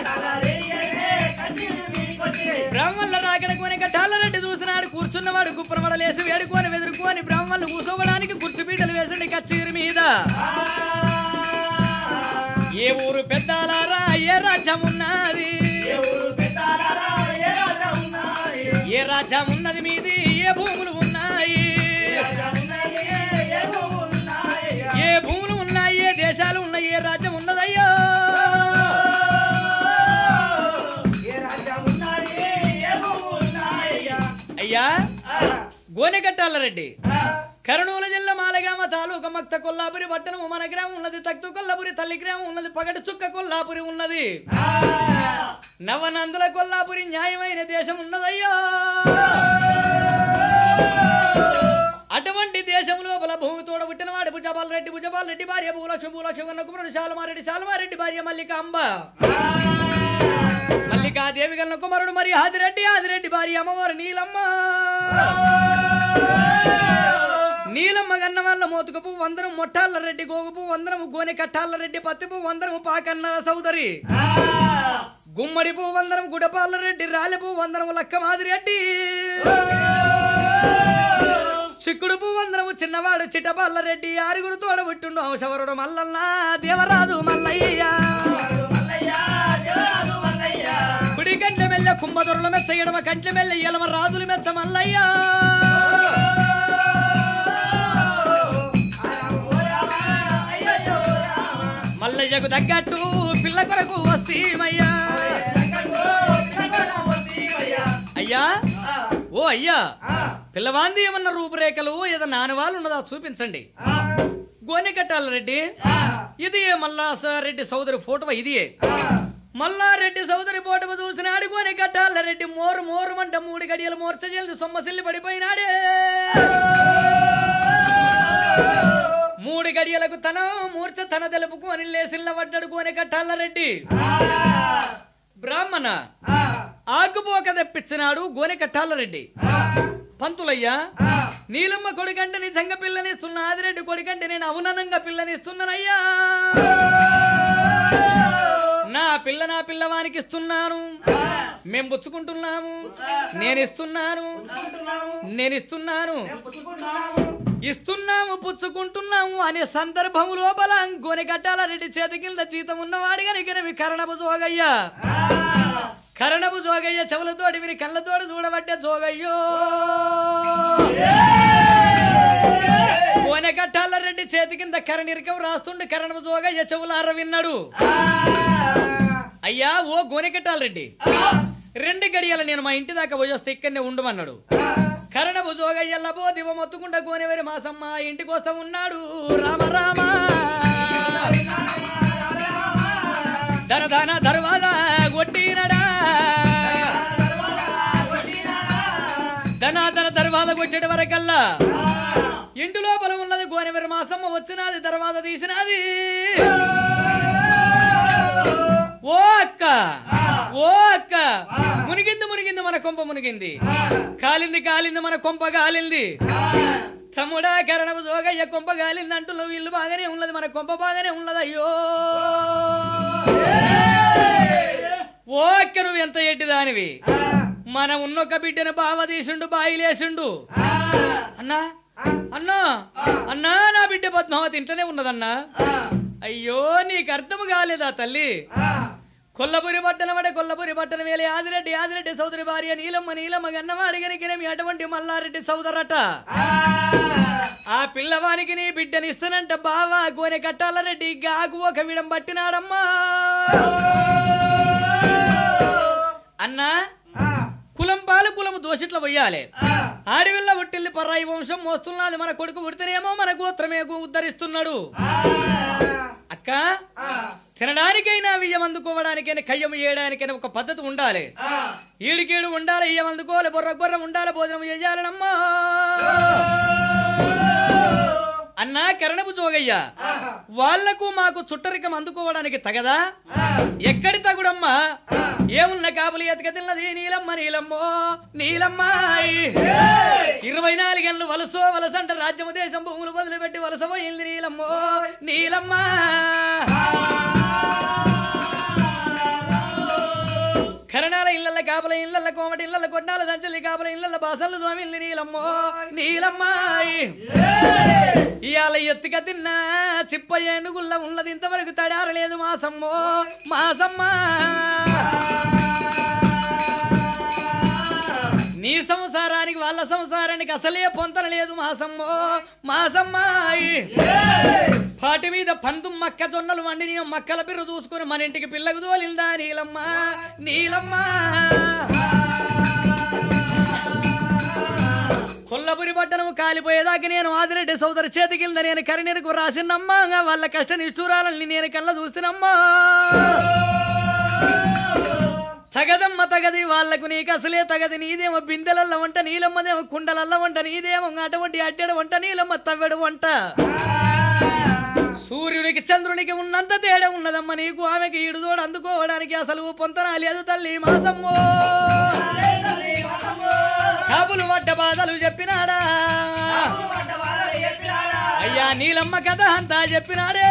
బ్రాహ్మణుల రాకడ గోనె కట్టాలారెడ్డి చూసినాడు కూర్చున్నవాడు కుప్పరమడలేసి వేడుకొని వెదురుకొని బ్రాహ్మణులు కూర్చోవడానికి కుర్చీపీటలు వేసండి కచ్చీరు మీద ఏ ఊరు పెద్దాలారా ఏ రాజ్యం ఉన్నది ఏ రాజ్యం ఉన్నది మీది ఏ భూములు ఉన్నాయి ఏ భూములు ఉన్నాయి ఏ దేశాలు ఉన్నాయి ఏ రాజ్యం ఉన్నదయ్యో అయ్యా గోనె కట్టాలరెడ్డి కర్నూలు జిల్లా మాలగామ తాలూకా మక్త కొల్లాపురి పట్టణం మన గ్రామం ఉన్నది తక్తు కొల్లాపురి తల్లి గ్రామం ఉన్నది పగటి చుక్క కొల్లాపురి ఉన్నది నవనందుల కొల్లాపురి న్యాయమైన దేశం ఉన్నదయ్యో అటువంటి దేశం లోపల భూమి తోడ పుట్టిన వాడు భుజపాల్ రెడ్డి భుజపాల్ రెడ్డి భార్య భూలక్ష్మి భూలక్ష్మి కన్న కుమారుడు శాలమారెడ్డి శాలమారెడ్డి భార్య మల్లికాంబ మల్లికాదేవి కన్న కుమారుడు మరి ఆదిరెడ్డి ఆదిరెడ్డి భార్య అమ్మవారు నీలమ్మ నీలమ్మ గన్న వాళ్ళ మోతుకపు వందనం మొట్టాళ్ళ రెడ్డి గోగుపు వందనము గోనె కట్టాళ్ళ రెడ్డి పత్తిపు వందనము పాకన్న సౌదరి గుమ్మడి పువ్వు వందనం గుడపాళ్ళ రెడ్డి రాలిపు వందనము లక్క మాదిరెడ్డి చిక్కుడు పువ్వు వందనము చిన్నవాడు చిట్టపాళ్ళ రెడ్డి ఆరుగురు తోడ పుట్టిండు అవసవరుడు మల్లన్న దేవరాజు మల్లయ్య కుడి కంట్ల మెల్ల కుంభదొరల మెచ్చ ఎడమ కంట్ల మెల్ల ఎలమ రాజులు మెచ్చ మల్లయ్య మల్లయ్యకు తగ్గట్టు పిల్ల కొరకు వస్తీమయ్యా అయ్యా అయ్యా పిల్లవాంది ఏమన్నా రూపురేఖలు ఏదో నానవాళ్ళు ఉన్నదా చూపించండి. గోనెకట్టాల రెడ్డి ఇది మల్లారెడ్డి సోదరి ఫోటో ఇది. మల్లారెడ్డి సోదరి ఫోటో చూసినాడు గోనెకట్టాల రెడ్డి మోరు మోరు మంట మూడు గడియలు మోర్చ జల్ది సొమ్మసిల్లి పడిపోయినాడే. మూడు గడియలకు తన మూర్చ తన తెలుపుకొని లేసిల్ల పడ్డాడు గోనెకట్టాల రెడ్డి. బ్రాహ్మణ ఆకుపోక తెప్పించినాడు గోనెకట్టాల రెడ్డి. పంతులయ్యా నీలమ్మ కొడుకంటే నిజంగా పిల్లనిస్తున్నా, ఆదిరెడ్డి కొడుకంటే నేను అవుననంగా పిల్లనిస్తున్నానయ్యా. నా పిల్ల నా పిల్లవానికి ఇస్తున్నాను, మేం పుచ్చుకుంటున్నాము, నేను ఇస్తున్నాను నేను ఇస్తున్నాను ఇస్తున్నాము పుచ్చుకుంటున్నాము అనే సందర్భం లోపల గోనెకట్టాల రెడ్డి చేతి కింద జీతం ఉన్నవాడు గని కరణపు జోగయ్య. కరణపు జోగయ్య చెవులతోటి విని కళ్ళతోటి చూడబట్టే జోగయ్యో. గోనెకట్టాల రెడ్డి చేతి కింద కరణిరికం రాస్తుండే కరణపు జోగయ్య చెవులార విన్నాడు. అయ్యా ఓ గోనెకట్టాల రెడ్డి రెండు గడియల నేను మా ఇంటి దాకా పోయి వస్తే ఇక్కడనే ఉండమన్నాడు. కరణపు జోగయ్యల్లబో దివ మొత్తుకుంటా గోనెవరి మాసమ్మ ఇంటికి వస్తా ఉన్నాడు. రామ రామ ధన ధన దర్వాజా కొట్టినడా, ధనాధన దర్వాజా కొట్టేటి వరకల్లా ఇంటి లోపల ఉన్నది గోనెవరి మాసమ్మ వచ్చినది, దర్వాజా తీసినది. ఓ అక్క ఓ అక్క మునిగింది మునిగింది మన కొంప మునిగింది, కాలింది కాలింది మన కొంప కాలింది. తమ్ముడా కరణపు జోగయ్య కొంప కాలింది అంటూ నువ్వు ఇల్లు బాగానే ఉన్నది, మన కొంప బాగానే ఉన్నది. అయ్యో ఓ అక్క నువ్వు ఎంత ఎట్టి దానివి, మన ఉన్నొక్క బిడ్డను బావ తీసిండు బాయిలేసిండు. అన్నా అన్నా అన్నా నా బిడ్డ పద్మావతి ఇంట్లోనే ఉన్నదన్నా. అయ్యో నీకు అర్థం కాలేదా తల్లి, కొల్లపురి పట్టణం అంటే కొల్లపురి పట్టణం వేలే ఆదిరెడ్డి ఆదిరెడ్డి సోదరి భార్య నీలమ్మ నీలమ్మ గన్నవాడి గనికినేమి అటువంటి మల్లారెడ్డి సోదరట. ఆ పిల్లవానికి నీ బిడ్డని ఇస్తానంట బావా గోనెకట్టాల రెడ్డి గాకు ఒక విడం పట్టినాడమ్మా. అన్నా కులం పాలు కులము దోషిట్ల పోయాలి, ఆడవిల్ల ఉట్టిల్లి పర్రాయి వంశం మోస్తున్నది, మన కొడుకు పుడితేనేమో మన గోత్రమే ఉద్ధరిస్తున్నాడు. అక్క తినడానికైనా వియ్యం అందుకోవడానికైనా కయ్యం చేయడానికైనా ఒక పద్ధతి ఉండాలి. ఈడికేడు ఉండాలి, ఇయ్యం అందుకోవాలి, బొర్ర బొర్ర ఉండాలి, భోజనం చేయాలనమ్మా. అన్నా కరణపు జోగయ్య వాళ్లకు మాకు చుట్టరికం అందుకోవడానికి తగదా? ఎక్కడి తగుడమ్మా, ఏమున్న కాపులి ఎతక తిన్నది నీలమ్మ నీలమ్మో నీలమ్మాయి. ఇరవై నాలుగేళ్ళు వలసో వలసంట రాజ్యము దేశం భూములు వదిలిపెట్టి వలస పోయింది నీలమ్మో నీలమ్మ. కరణాల ఇళ్ళ కాపుల ఇళ్ళ కోమటి ఇళ్ళ కొట్టాల దంచలి కాపుల ఇళ్ళ బాసలు దోమిల్ని నీలమ్మో నీలమ్మాయి. ఇవాళ ఎత్తుక తిన్నా చిప్ప ఏనుగుల్ల ఉన్నది ఇంతవరకు తడారలేదు మాసమ్మో మాసమ్మ. నీ సంసారానికి వాళ్ళ సంసారానికి అసలే పొంతన లేదు మాసమ్మో మాసమ్మాయి. పాటి మీద పందు మక్క జొన్నలు వండి నీ మక్కల పిర్రు చూసుకుని మన ఇంటికి పిల్లకు తోలిందా నీలమ్మ నీలమ్మ. కొల్లపురి పట్టణం కాలిపోయేదాకా నేను ఆదిరెడ్డి సోదరి చేతికింద నేను కరినెరకు రాసినమ్మా. వాళ్ళ కష్ట నిష్ఠూరాలని నేను కళ్ళ చూస్తున్నమ్మా. తగదమ్మ తగది వాళ్లకు నీకు అసలే తగది. నీదేమో బిందెలల్ల వంట నీలమ్మదేమో కుండలల్ల వంట, నీదేమో అటువంటి అడ్డెడు వంట నీలమ్మ తవ్వెడు వంట. సూర్యునికి చంద్రునికి ఉన్నంత తేడా ఉన్నదమ్మ నీకు, ఆమెకి ఈడుదోడు అందుకోవడానికి అసలు పొంతన లేదు తల్లి మాసమ్మో. కాపులు పడ్డ బాధలు చెప్పినాడా అయ్యా, నీలమ్మ కథ అంతా చెప్పినాడే.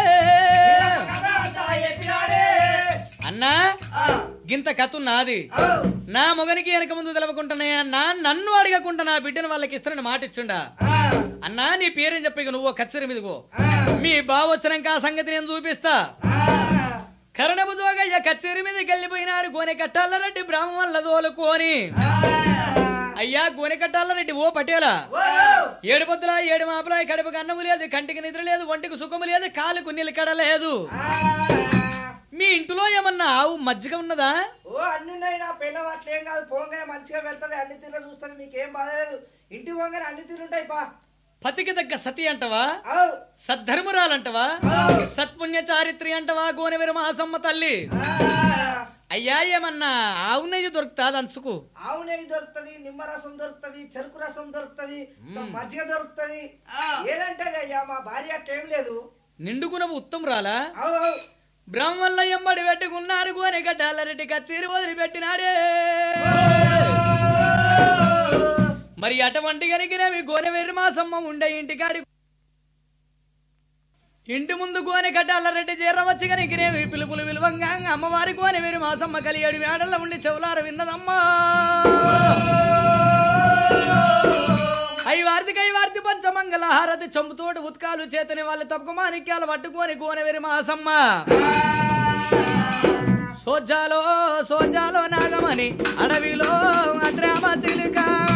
అన్నా గింత కథ నాది, నా మొగనికి వెనక ముందు తెలవకుంటున్నాయా, నా నన్ను అడగకుండా నా బిడ్డను వాళ్ళకి ఇస్తానని మాట ఇచ్చుండా. అన్నా నీ పేరేం చెప్పి నువ్వు కచ్చరి మీదగో, మీ బావ వచ్చినాక ఆ సంగతి నేను చూపిస్తా. కరణపు జోగయ్య కచ్చేరి మీదకి వెళ్ళిపోయినాడు. గోనెకట్టాల రెడ్డి బ్రాహ్మణుల దోలుకోని. అయ్యా గోనెకట్టాల రెడ్డి ఓ పటేలా, ఏడు పొద్దుల ఏడు మాపల కడుపుకి అన్నము లేదు, కంటికి నిద్ర లేదు, ఒంటికి సుఖము లేదు, కాలుకు నిలకడ లేదు. మీ ఇంటిలో ఏమన్నా ఆవు మజ్జిగ ఉన్నదా? ఓ అన్ని ఉన్నాయి నా పిల్లవ అట్లేం కాదు పోగానే మంచిగా పెడుతుంది అన్ని తీర్లు చూస్తుంది మీకేం బాధ లేదు ఇంటి పోగానే అన్ని తీర్లు ఉంటాయి పా పతికి తగ్గ సతి అంటవా అవు సద్ధర్మరాలంటవా సత్పుణ్య చారిత్రి అంటవా గోనెవెర మహాసమ్మ తల్లి అయ్యా ఏమన్నా ఆవు నెయ్యి దొరుకుతా దంచుకు ఆవు నెయ్యి దొరుకుతుంది నిమ్మరసం దొరుకుతుంది చెరుకు రసం దొరుకుతుంది మజ్జిగ దొరుకుతుంది ఏదంటే అయ్యా మా భార్య అట్లేం లేదు నిండుకునవు ఉత్తరం రాలా అవు అవు బ్రహ్మల్ల ఎంబడి పెట్టుకున్నాడు గోనె గడ్డాలరెడ్డి కచ్చేరి వదిలిపెట్టినాడే మరి అటువంటి కనుకనేవి గోనెవెర్రి మాసమ్మ ఉండే ఇంటికాడి ఇంటి ముందు గోనె గడ్డాలరెడ్డి చేరవచ్చి కనుకనేవి పిలుపులు విలువంగా అమ్మవారి గోనెవెర్రి మాసమ్మ కలియాడు మేడల్లో ఉండి చెవులార విన్నదమ్మా ఐవార్తి కైవార్తి పంచమంగళ హారతి చంపుతోటి ఉత్కాలు చేతని వాళ్ళు తప్పక మాణిక్యాలు పట్టుకొని గోనెవెర్రి మాసమ్మ సోజాలో సోజాలో నాగమని అడవిలో అద్రామ చిలుక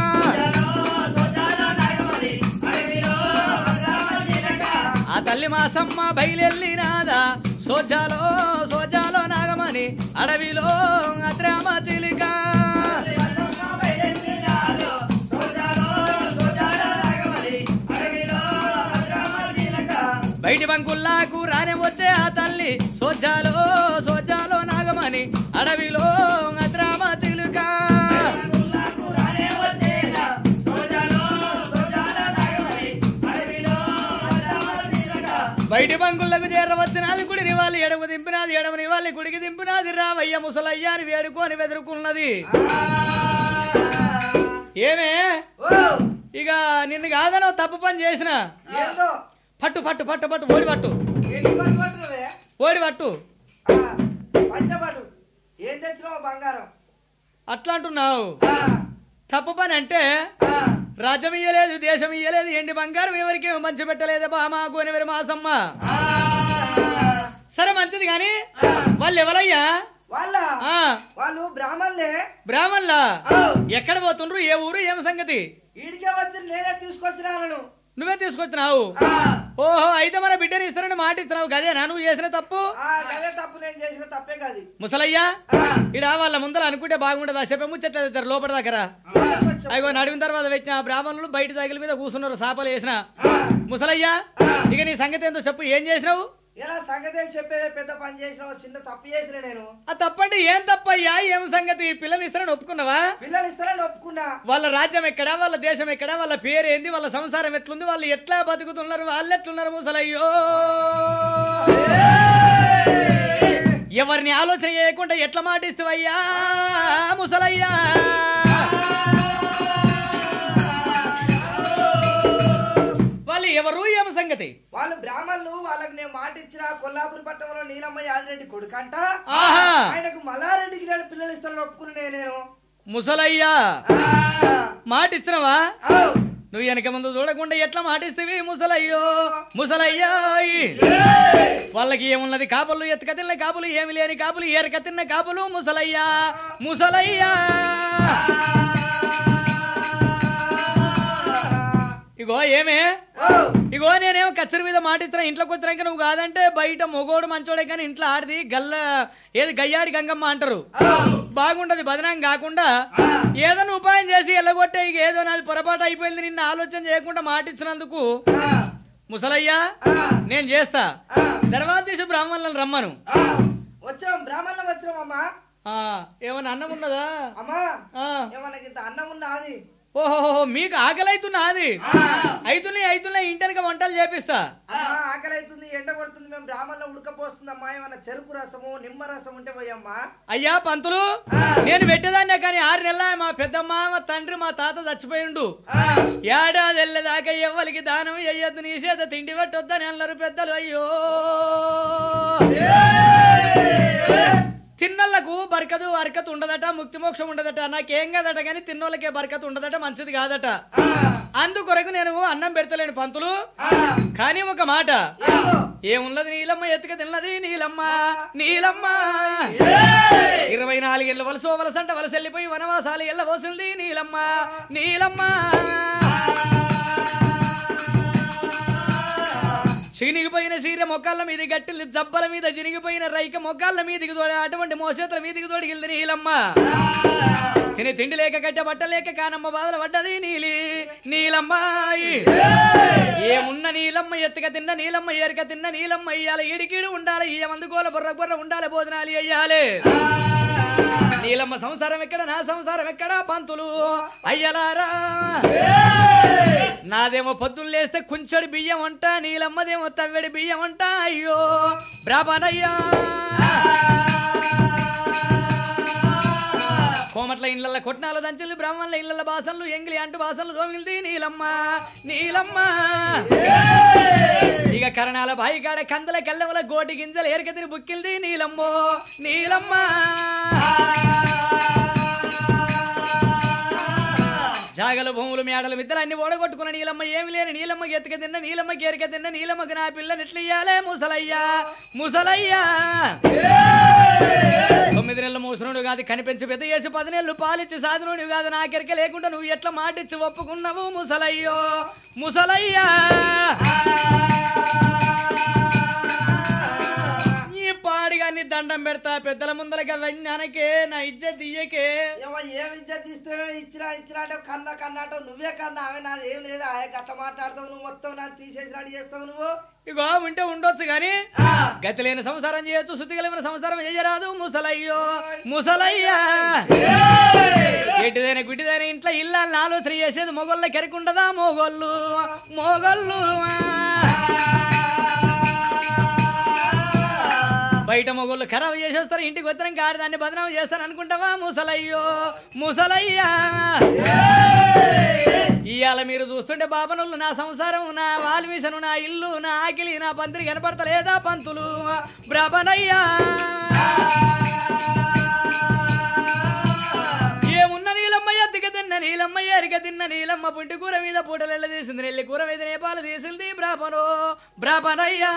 ఆ తల్లి మాసమ్మ బయలెల్లినాదా సోజాలో సోజాలో నాగమని అడవిలో అద్రామ చిలుక బయటి బంకుల్లాకు రానే వచ్చే ఆ తల్లి సోజాలో సోజాలో నాగమని అడవిలో అద్రామ చిలుక బయటి బంకులకు చేరవచ్చినది గుడిని వాళ్ళు ఎడము దింపినది ఎడమని వాళ్ళ గుడికి దింపినది రావయ్య ముసలయ్యాని వేడుకొని వెదురుకున్నది ఏమే ఇక నిన్ను కాదనో తప్పు పని చేసిన పట్టు పట్టు పట్టు పట్టు ఓడి పట్టు ఓడి పట్టు ఏం తెచ్చినావు బంగారం అట్లా అంటున్నావు తప్పు పని అంటే రాజ్యం ఇయ్యలేదు దేశం ఇయ్యలేదు ఎండి బంగారం ఎవరికి మంచి పెట్టలేదు బామా గోనెవెర్రి మాసమ్మ సరే మంచిది గాని వాళ్ళు ఎవరయ్యా వాళ్ళ వాళ్ళు బ్రాహ్మణులే బ్రాహ్మణులా ఎక్కడ పోతుండ్రు ఏ ఊరు ఏం సంగతి ఈడికే వచ్చి నేనే తీసుకొచ్చినాను నువ్వే తీసుకొచ్చినావు ఓహో అయితే మన బిడ్డని ఇస్తారని మాట ఇస్తున్నావు కదేనా నువ్వు చేసిన తప్పు అదే తప్పు నేను చేసిన తప్పే కాదు ముసలయ్యా ఇడ వాళ్ళ ముందర అనుకుంటే బాగుండదా చెప్పే ముచ్చట్ల లోపల దగ్గర అయ్యో నడివిన తర్వాత పెట్టిన బ్రాహ్మణులు బయట సైకిల్ మీద కూర్చున్నారు సాపలు వేసిన ముసలయ్యా ఇక నీ సంగతి ఏందో చెప్పు ఏం చేసినావు ఇలా సంగతి చెప్పేదే పెద్ద పని చేసిన చిన్న తప్పు చేసిన నేను ఆ తప్పంటే ఏం తప్పయ్యా ఏం సంగతి పిల్లలు ఇస్తారని ఒప్పుకున్నావా పిల్లలు ఇస్తారని ఒప్పుకున్నా వాళ్ళ రాజ్యం ఎక్కడా వాళ్ళ దేశం ఎక్కడా వాళ్ళ పేరేంది వాళ్ళ సంసారం ఎట్లుంది వాళ్ళు ఎట్లా బతుకుతున్నారు వాళ్ళు ఎట్లున్నారు ముసలయ్యో ఎవరిని ఆలోచన చేయకుండా ఎట్లా మాటిస్తావయ్యా ముసలయ్యా వాళ్ళు ఎవరు ఏమ సంగతి వాళ్ళు బ్రాహ్మణులు వాళ్ళకి నేను మాట ఇచ్చిన కొల్లాపూర్ పట్టణంలో నీలమ్మ యాదిరెడ్డి కొడుకంట ఆయనకు మల్లారెడ్డికి నేను పిల్లలు ఇస్తానని ఒప్పుకున్నా నేను ముసలయ్యా మాట ఇచ్చినవా నువ్వు వెనక ముందు చూడకుండా ఎట్లా మాటిస్తేవి ముసలయ్యో ముసలయ్యా వాళ్ళకి ఏమున్నది కాపులు ఎత్తుక తిన్న కాపులు ఏమి లేని కాపులు ఏరక తిన్న కాపులు ముసలయ్యా ముసలయ్యా ఇగో ఏమే ఇగో నేనేమో కచ్చరి మీద మాట ఇస్తున్నా ఇంట్లోకి వచ్చినాక నువ్వు కాదంటే బయట మొగోడు మంచోడే కానీ ఇంట్లో ఆడిది గల్ల ఏది గయ్యాడి గంగమ్మ అంటారు బాగుంటది బదనాం కాకుండా ఏదైనా ఉపాయం చేసి ఎల్లగొట్టే ఇక ఏదో నాది పొరపాటు అయిపోయింది నిన్న ఆలోచన చేయకుండా మాట ఇచ్చినందుకు ముసలయ్యా నేను చేస్తా తర్వాత తీసి బ్రాహ్మణులను రమ్మను వచ్చాం బ్రాహ్మణులు వచ్చాం అమ్మా ఏమన్నా అన్నం ఉన్నదా అమ్మా ఏమన్నా ఇంత అన్నం ఉన్నది ఓహోహో మీకు ఆకలి అవుతున్నది అవుతున్నాయి అవుతున్నాయి ఇంటనక వంటలు చేపిస్తా ఆకలి అవుతుంది ఎండ కొడుతుంది మేము బ్రాహ్మణులు ఉడకపోస్తుందమ్మా ఏమన్నా చెరుకు రసము నిమ్మ రసం ఉంటే పోయమ్మా అయ్యా పంతులు నేను పెట్టేదాన్నే కానీ ఆరు నెలల మా పెద్దమ్మ మా తండ్రి మా తాత చచ్చిపోయిండు ఏడాది వెళ్ళేదాకా ఎవ్వరికి దానం అయ్యద్దు నీ చేత తిండి పెట్టొద్దని అన్నారు పెద్దలు అయ్యో తిన్నోళ్లకు బరకదు అరకత ఉండదట ముక్తి మోక్షం ఉండదట నాకేం కాదట కానీ తిన్నోళ్ళకే బరకత ఉండదట మంచిది కాదట అందుకొరకు నేను అన్నం పెడతలేను పంతులు కానీ ఒక మాట ఏమున్నది నీలమ్మ ఎత్తుక తిన్నది నీలమ్మ నీలమ్మ ఇరవై నాలుగేళ్ళ వలసో వలసంట వలస వెళ్ళిపోయి వనవాసాలు ఎల్ల వస్తుంది నీలమ్మ నీలమ్మ చినిగిపోయిన చీర మొక్కల మీద గట్టిల్లి జబ్బల మీద చినిగిపోయిన రైక మొక్కల మీదికి తోడి అటువంటి మోసేతల మీదికి తోడిగిల్ది నీలమ్మ తిని తిండి లేక గడ్డ బట్ట లేక కానమ్మ బాధలు పడ్డది నీలి నీలమ్మాయి ఏమున్న నీలమ్మ ఎత్తుక తిన్న నీలమ్మ ఏరిక తిన్న నీలమ్మ ఇయ్యాలి ఈడికీడు ఉండాలి ఇయ్య మందుకోల బొర్ర బొర్ర ఉండాలి భోజనాలు అయ్యాలి నీలమ్మ సంసారం ఎక్కడ నా సంసారం ఎక్కడ పంతులు అయ్యలారా నాదేమో పొద్దులు లేస్తే కుంచెడు బియ్యం అంట నీలమ్మదేమో తవ్వెడి బియ్యం అంట అయ్యో బ్రాహ్మణయ్యా కోమట్ల ఇళ్ళ కొట్నాల దంచులు బ్రాహ్మణుల ఇళ్ళ బాసన్లు ఎంగిలి అంటు బాసన్లు దోమిల్ది నీలమ్మ నీలమ్మ ఇక కరణాల బాయి కాడ కందల కల్లెవల గోటి గింజలు ఏరిక తిని బుక్కిల్ది నీలమ్మో నీలమ్మ జాగల భూములు మేడలు మిద్దలు అన్ని ఓడగొట్టుకున్న నీలమ్మ ఏమి లేని నీలమ్మకి ఎత్తుక తిన్న నీలమ్మకి ఏరిక తిన్న నీలమ్మకి నా పిల్లని ఎట్లయ్యాలే ముసలయ్యా ముసలయ్యా తొమ్మిది నెలలు మూసనుడు కాదు కనిపించి పెద్ద చేసి పది నెలలు పాలిచ్చి సాధనుడు కాదు నాకెరిక లేకుండా నువ్వు ఎట్లా మాటిచ్చి ఒప్పుకున్నావు ముసలయ్యో ముసలయ్యా ఈ పాడిగా నీ దండం పెడతా పెద్దల ముందరగా వెన్నకే నా ఇజ్జత్ ఇయ్యకే ఏం ఇజ్జత్ ఇస్తే ఇచ్చినా ఇచ్చినా అంటే కన్నా కన్నా నువ్వే కన్నా ఆమె నాది ఏం లేదా గట్ట మాట్లాడతావు నువ్వు మొత్తం నాకు తీసేసినట్టు చేస్తావు నువ్వు ఇగో ఉంటే ఉండొచ్చు గాని గతి లేని సంసారం చేయొచ్చు శుద్ధి కలిగిన సంసారం చేయరాదు ముసలయ్యో ముసలయ్యా ఎటుదైనా గుడ్డిదైనా ఇంట్లో ఇల్లాలని ఆలోచన చేసేది మొగోళ్ళ కెరకుండదా మోగోళ్ళు మోగోళ్ళు బయట మొగోళ్ళు ఖరాబ్ చేసేస్తారు ఇంటికి వచ్చిన గాడి దాన్ని బదనాం చేస్తారు అనుకుంటావా ముసలయ్యో ముసలయ్యా ఇవాళ మీరు చూస్తుంటే బాబనులు నా సంసారం నా వాల్మీసను నా ఇల్లు నా ఆకిలి నా పందిరి కనపడతలేదా పంతులు బ్రాహ్మణయ్యా ఏమున్న నీలమ్మ ఎత్తుక తిన్న నీలమ్మ ఎరిక తిన్న నీలమ్మ పుట్టి కూర మీద పూటలెల్ల తీసింది నెల్లి కూర మీద నేపాలు తీసింది బ్రాహ్మణో బ్రాహ్మణయ్యా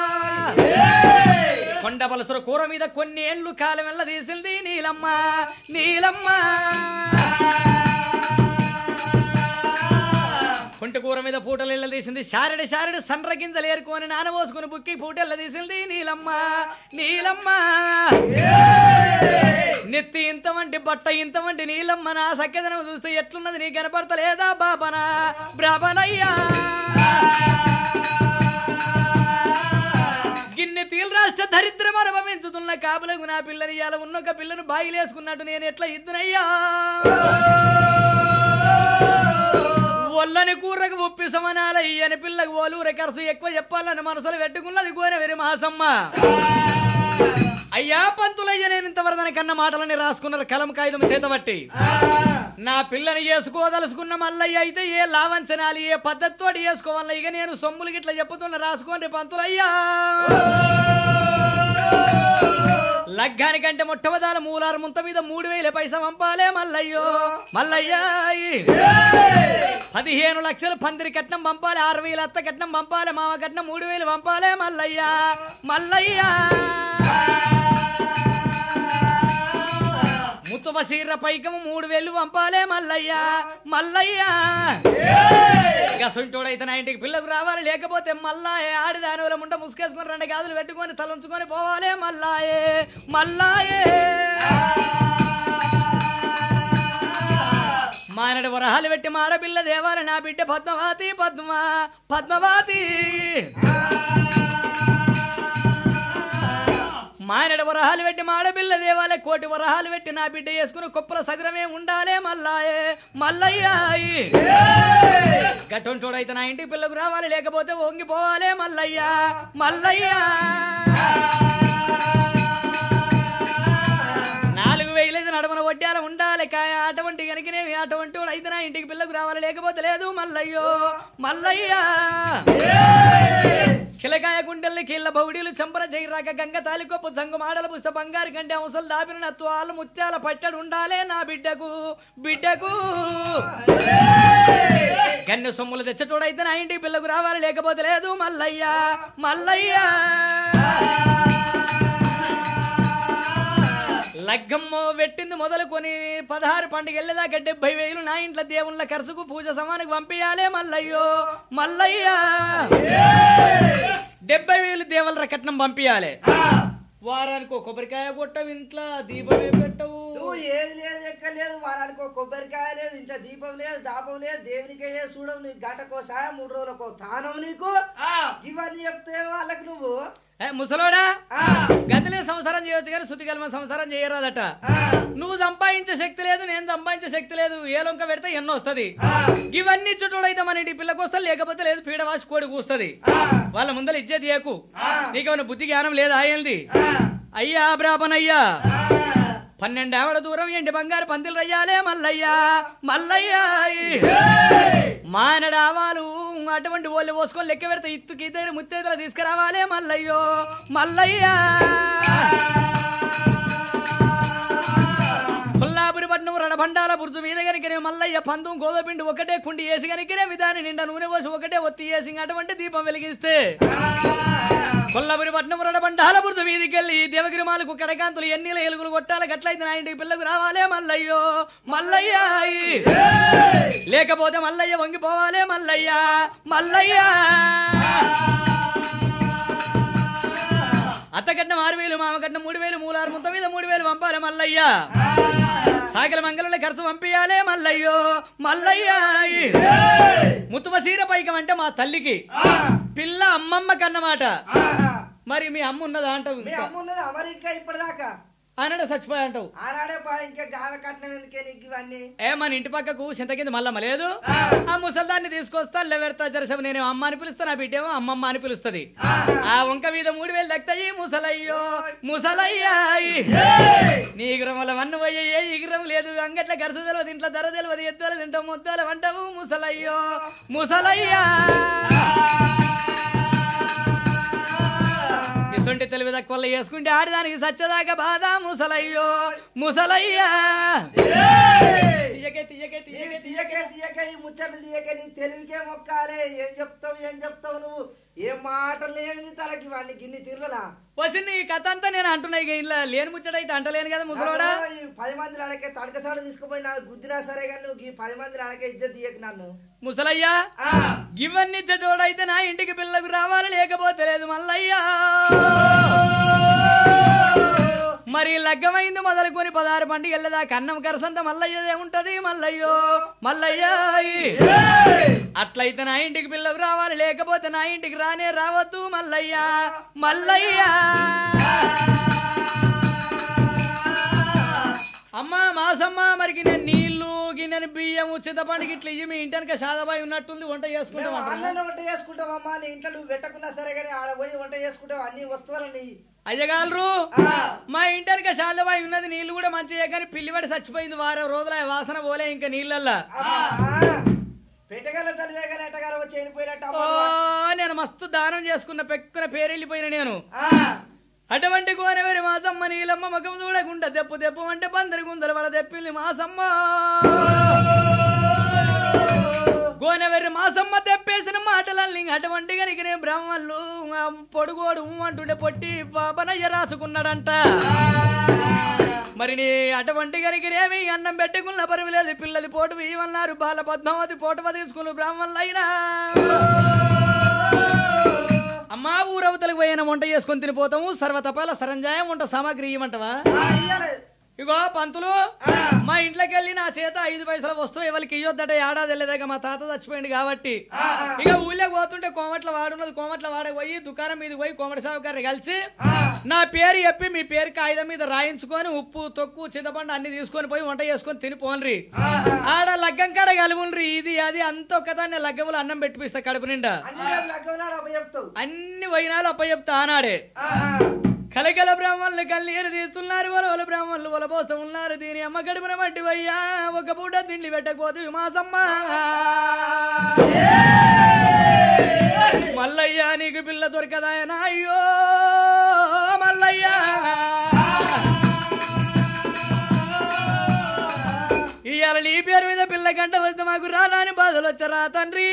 కొండ పలసర కూర మీద కొన్ని ఏళ్ళు కాలం వెళ్ళ తీసింది నీలమ్మ నీలమ్మ కుంటి కూర మీద పూటలెల్ల తీసింది శారడి శారడి సండ్ర గింజలు ఏరుకొని నానబోసుకుని బుక్కి పూటెల్ల తీసింది నీలమ్మ నీలమ్మ నెత్తి ఇంత వంటి బట్ట ఇంత వంటి నీలమ్మ నా సఖ్యదనం చూస్తే ఎట్లున్నది నీ కనపడతలేదా బాబనా బ్రాహ్మణయ్యా గిన్నె తీలు రాష్ట్ర దరిద్రం అనుభవించుతున్న కాపులకు నా పిల్లని ఇవాళ ఉన్నొక పిల్లను బాయిలేసుకున్నట్టు నేను ఎట్లా ఇద్దునయ్యా ఒల్లని కూరకు ఉప్పి సమనాల ఈయన పిల్లకు ఓలూర ఖర్చు ఎక్కువ చెప్పాలని మనసులో పెట్టుకున్నది గోనెవరి మాసమ్మ అయ్యా పంతులయ్య నేను ఇంతవరదని కన్న మాటలని రాసుకున్నారు కలం కాగితం చేతబట్టి నా పిల్లని చేసుకోదలుచుకున్న మల్లయ్య అయితే ఏ లావంచనాలి ఏ పద్ధతితోటి చేసుకోవాల ఇక నేను సొమ్ములు గిట్లా చెప్పుతున్న రాసుకోండి పంతులయ్యా లగ్గానికంటే మొట్టమొదల మూలారు ముంత మీద మూడు వేల పైసా పంపాలే మల్లయ్యో మల్లయ్యా పదిహేను లక్షలు పందిరి కట్నం పంపాలి ఆరు వేలు అత్త కట్నం పంపాలి మామ కట్నం మూడు వేలు పంపాలే మల్లయ్యా మల్లయ్యా ముత్తువ సీర్ర పైకము మూడు వేలు పంపాలే మల్లయ్యా మల్లయ్యా గసుంటోడైతే నా ఇంటికి పిల్లకు రావాలి లేకపోతే మల్లాయే ఆడిదాని ముంట ముసుకేసుకొని రెండు గాజులు పెట్టుకొని తలంచుకొని పోవాలే మల్లాయే మల్లాయే మానడు వరహాలు పెట్టి మాడపిల్ల దేవాలి నా బిడ్డ పద్మవాతి పద్మ పద్మవాతి మానడు వరహాలు పెట్టి మాడపిల్ల దేవాలే కోటి వరహాలు పెట్టి నా బిడ్డ వేసుకుని కుప్పల సగరమే ఉండాలే మల్లాయే మల్లయ్యాయి గట్టుంటోడైతే నా ఇంటికి పిల్లకు రావాలి లేకపోతే వంగిపోవాలే మల్లయ్యా మల్లయ్యా నాలుగు వేలైతే నడమన వడ్డాల ఉండాలి కాయ అటువంటి కనుకనేవి అటువంటి అయితే నా ఇంటికి పిల్లకు రావాలి లేకపోతే లేదు మల్లయ్యో మల్లయ్యా కిలకాయ గుండెల్ని కీళ్ళ బౌడీలు చంపర జైరాక గంగ తాలికొప్పు జంగు మాడల పుస్త బంగారు కంటే అవసరం దాపిన నత్వాలు ముత్యాల పట్టడు ఉండాలే నా బిడ్డకు బిడ్డకు కన్ను సొమ్ములు తెచ్చటోడైతే నా ఇంటికి పిల్లకు రావాలి లేకపోతే లేదు మల్లయ్యా మల్లయ్యా లగ్గమ్మో పెట్టింది మొదలుకొని పదహారు పండుగ వెళ్ళేదాకా డెబ్బై వేలు నా ఇంట్లో దేవుళ్ళ ఖర్చుకు పూజ సమానికి పంపించాలే మల్లయ్యో మల్లయ్యా డెబ్బై వేలు దేవలర కట్నం పంపించాలి వారానికి ఒక కొబ్బరికాయ కొట్టవు ఇంట్లో దీపమే పెట్టవు నువ్వు ఏది లేదు ఎక్కలేదు వారానికి ఒక కొబ్బరికాయ లేదు ఇంట్లో దీపం లేదు దాపం లేదు దేవునికే చూడవు నీకు గంటకో సాయం మూడు రోజులకో తానం నీకు ఇవన్నీ చెప్తే వాళ్ళకి నువ్వు ముసలోడా గదిలే సంసారం చేయొచ్చు కానీ శుద్ధికల్మ సంసారం చేయరాదట నువ్వు సంపాదించే శక్తి లేదు నేను సంపాదించే శక్తి లేదు ఏ లొంక పెడితే ఎన్నో వస్తుంది ఇవన్నీ చుట్టూడైతే మన ఇంటి పిల్లకి వస్తా లేకపోతే లేదు పీడవాసి కోడి కూస్తుంది వాళ్ళ ముందర ఇచ్చే తీయకు నీకేమైనా బుద్ధి జ్ఞానం లేదా ఆయనది అయ్యా బ్రాహ్మణయ్యా పన్నెండేవడ దూరం ఎండి బంగారు పందిలు రయ్యాలే మల్లయ్యా మల్లయ్యా మానడావాలు అటువంటి ఓళ్ళు పోసుకొని లెక్క పెడితే ఇత్తుకి ఇద్దరు ముత్తేదలు తీసుకురావాలే మల్లయ్యో మల్లయ్యా కొల్లాపురి పట్నం రణభండాల బుర్జు మీద కనుకనే మల్లయ్య పందం గోధుపిండి ఒకటే కుండి వేసి కనుకనే విధాని నిండా నూనె పోసి ఒకటే ఒత్తి వేసి అటువంటి దీపం వెలిగిస్తే కొల్లాపురి పట్నం రణభండాల బుర్జు వీధికెళ్ళి దేవగిరిమాలకు కడకాంతులు ఎన్నిల ఎలుగులు కొట్టాలి గట్లయితే నా ఇంటికి పిల్లకు రావాలే మల్లయ్యో మల్లయ్య లేకపోతే మల్లయ్య వంగిపోవాలే మల్లయ్య మల్లయ్య అత్తకట్నం ఆరు వేలు మామకట్నం మూడు వేలు మూలారు ముంత మీద మూడు వేలు పంపాలి మల్లయ్య సాగల మంగళ ఖర్చు పంపించాలే మల్లయ్యో మల్లయ్య ముతుమ సీర పైకం అంటే మా తల్లికి పిల్ల అమ్మమ్మ కన్నమాట మరి మీ అమ్మ ఉన్నదా అంటావు అమెరికా ఇప్పటిదాకా ఆనాడే చచ్చిపోయా అంటావు ఆనాడే ఇంకా గావ కట్నం ఎందుకే నీకు ఇవన్నీ ఏ మన ఇంటి పక్కకు చింత కింద మల్లమ్మ లేదు ఆ ముసల్దాన్ని తీసుకొస్తా లేవెడతా జరసేపు నేను అమ్మ అని పిలుస్తా నా బిడ్డేమో అమ్మమ్మ అని పిలుస్తుంది ఆ వంక మీద మూడు వేలు దక్కుతాయి ముసలయ్యో ముసలయ్యా నీ ఇగురముల వన్ను పోయే ఏ ఇగురం లేదు అంగట్ల గరస తెలియదు ఇంట్లో ధర తెలియదు ఎద్దులు తింటాం ముద్దాలు వంటవు ముసలయ్యో ముసలయ్యా ఇసుంటి తెలివి తక్కువ వేసుకుంటే ఆడదానికి సచ్చదాకా బాధ ముసలయ్యో ముసలయ్యా ముచ్చట్లు తీయక నీ తెలివికే మొక్కాలే ఏం చెప్తావు ఏం చెప్తావు నువ్వు ఏ మాటలు లేని తలకి ఇవన్నీ గిన్ని తిరలలా వచ్చి నీ కథ అంతా నేను అంటున్నా ఇక ఇలా లేని ముచ్చటైతే అంటలేను కదా ముసలోడా పది మంది ఆడకే తడకసాడు తీసుకుపోయి నాకు గుద్దినా సరే కానీ నువ్వు ఈ పది మంది ఆడకే ఇజ్జత్ తీయకు నన్ను ముసలయ్యా ఇవన్నీ చెటోడైతే నా ఇంటికి పిల్లకు రావాలి లేకపోతే లేదు మల్లయ్యా మరి లగ్గమైంది మొదలుకొని పదహారు పండుగలదా కన్నం కరసంత మల్లయ్యదే ఉంటది మల్లయ్యో మల్లయ్యా అట్లయితే నా ఇంటికి పిల్లకు రావాలి లేకపోతే నా ఇంటికి రానే రావద్దు మల్లయ్యా మల్లయ్యా అమ్మా మాసమ్మ మరికి నేను నీళ్లు గిన్నెని బియ్యము చింతపండుకి ఇట్లా ఇవి మీ ఇంటనక సాదాబాయి ఉన్నట్టుంది వంట చేసుకుంటాం వంట చేసుకుంటావమ్మా నీ ఇంట్లో నువ్వు పెట్టకున్నా సరే కానీ ఆడ పోయి వంట చేసుకుంటావు అన్ని వస్తువులని అయ్యగాలరు మా ఇంటనక సాదాబాయి ఉన్నది నీళ్లు కూడా మంచిగా కానీ పిల్లివాడి చచ్చిపోయింది వారం రోజుల వాసన పోలే ఇంకా నీళ్ళల్లా పెట్టగల తల్లివేగల ఎట్టగాల వచ్చి ఎండిపోయినట్టు నేను మస్తు దానం చేసుకున్న పెక్కున పేరెళ్ళిపోయిన నేను అటువంటి కోనవరి మాసమ్మ నీలమ్మ ముఖం చూడకుండా దెప్పు దెప్పు అంటే పందరి గుందలు పడ దెప్పిల్ని మాసమ్మ గోనెవరి మాసమ్మ తెప్పేసిన మాటలన్నీ అటువంటి కనుక నేను బ్రాహ్మణులు పొడుగోడు అంటుండే పొట్టి పాపనయ్య రాసుకున్నాడంట మరి నీ అటువంటి కనుకనేమి అన్నం పెట్టుకున్న పరువులేదు పిల్లలు పోటు ఇవన్నారు బాల పద్మావతి పోటు తీసుకున్న బ్రాహ్మణులు అయినా అమ్మా ఊరవతలకు పోయిన వంట చేసుకొని తినిపోతాము సర్వతపాల సరంజాయం వంట సామాగ్రి ఇవ్వమంటవా ఇగో పంతులు మా ఇంట్లోకి వెళ్ళి నా చేత ఐదు పైసల వస్తువు ఎవరికి ఇయ్యొద్దట ఏడాది వెళ్ళేదాకా మా తాత చచ్చిపోయింది కాబట్టి ఇక ఊళ్ళోకి పోతుంటే కోమట్ల వాడున్నది కోమట్ల వాడకు పోయి దుకాణం మీద పోయి కోమటి సాగుకారిని కలిసి నా పేరు చెప్పి మీ పేరు కాగితం మీద రాయించుకొని ఉప్పు తొక్కు చింతపండు అన్ని తీసుకొని పోయి వంట చేసుకొని తినిపోన్రి ఆడ లగ్గం కాడ కలువుండ్రి ఇది అది అంత ఒక్కదాన్ని లగ్గములు అన్నం పెట్టిపిస్తా కడుపు నిండా అన్ని వైనాలు అప్పచెప్తా ఆనాడే కలకల బ్రాహ్మణులు కళ్ళీరు తీస్తున్నారు వలవల బ్రాహ్మణులు వలపోతూ ఉన్నారు దీని అమ్మ గడుపున మట్టి వయ్యా ఒక పూట తిండి పెట్టకపోతే మాసమ్మ మల్లయ్య నీకు పిల్ల దొరకదాయనా అయ్యో మల్లయ్య ఇవాళ నీ పేరు మీద పిల్ల గంట వస్తే మాకు రానాని బాధలు వచ్చారా తండ్రి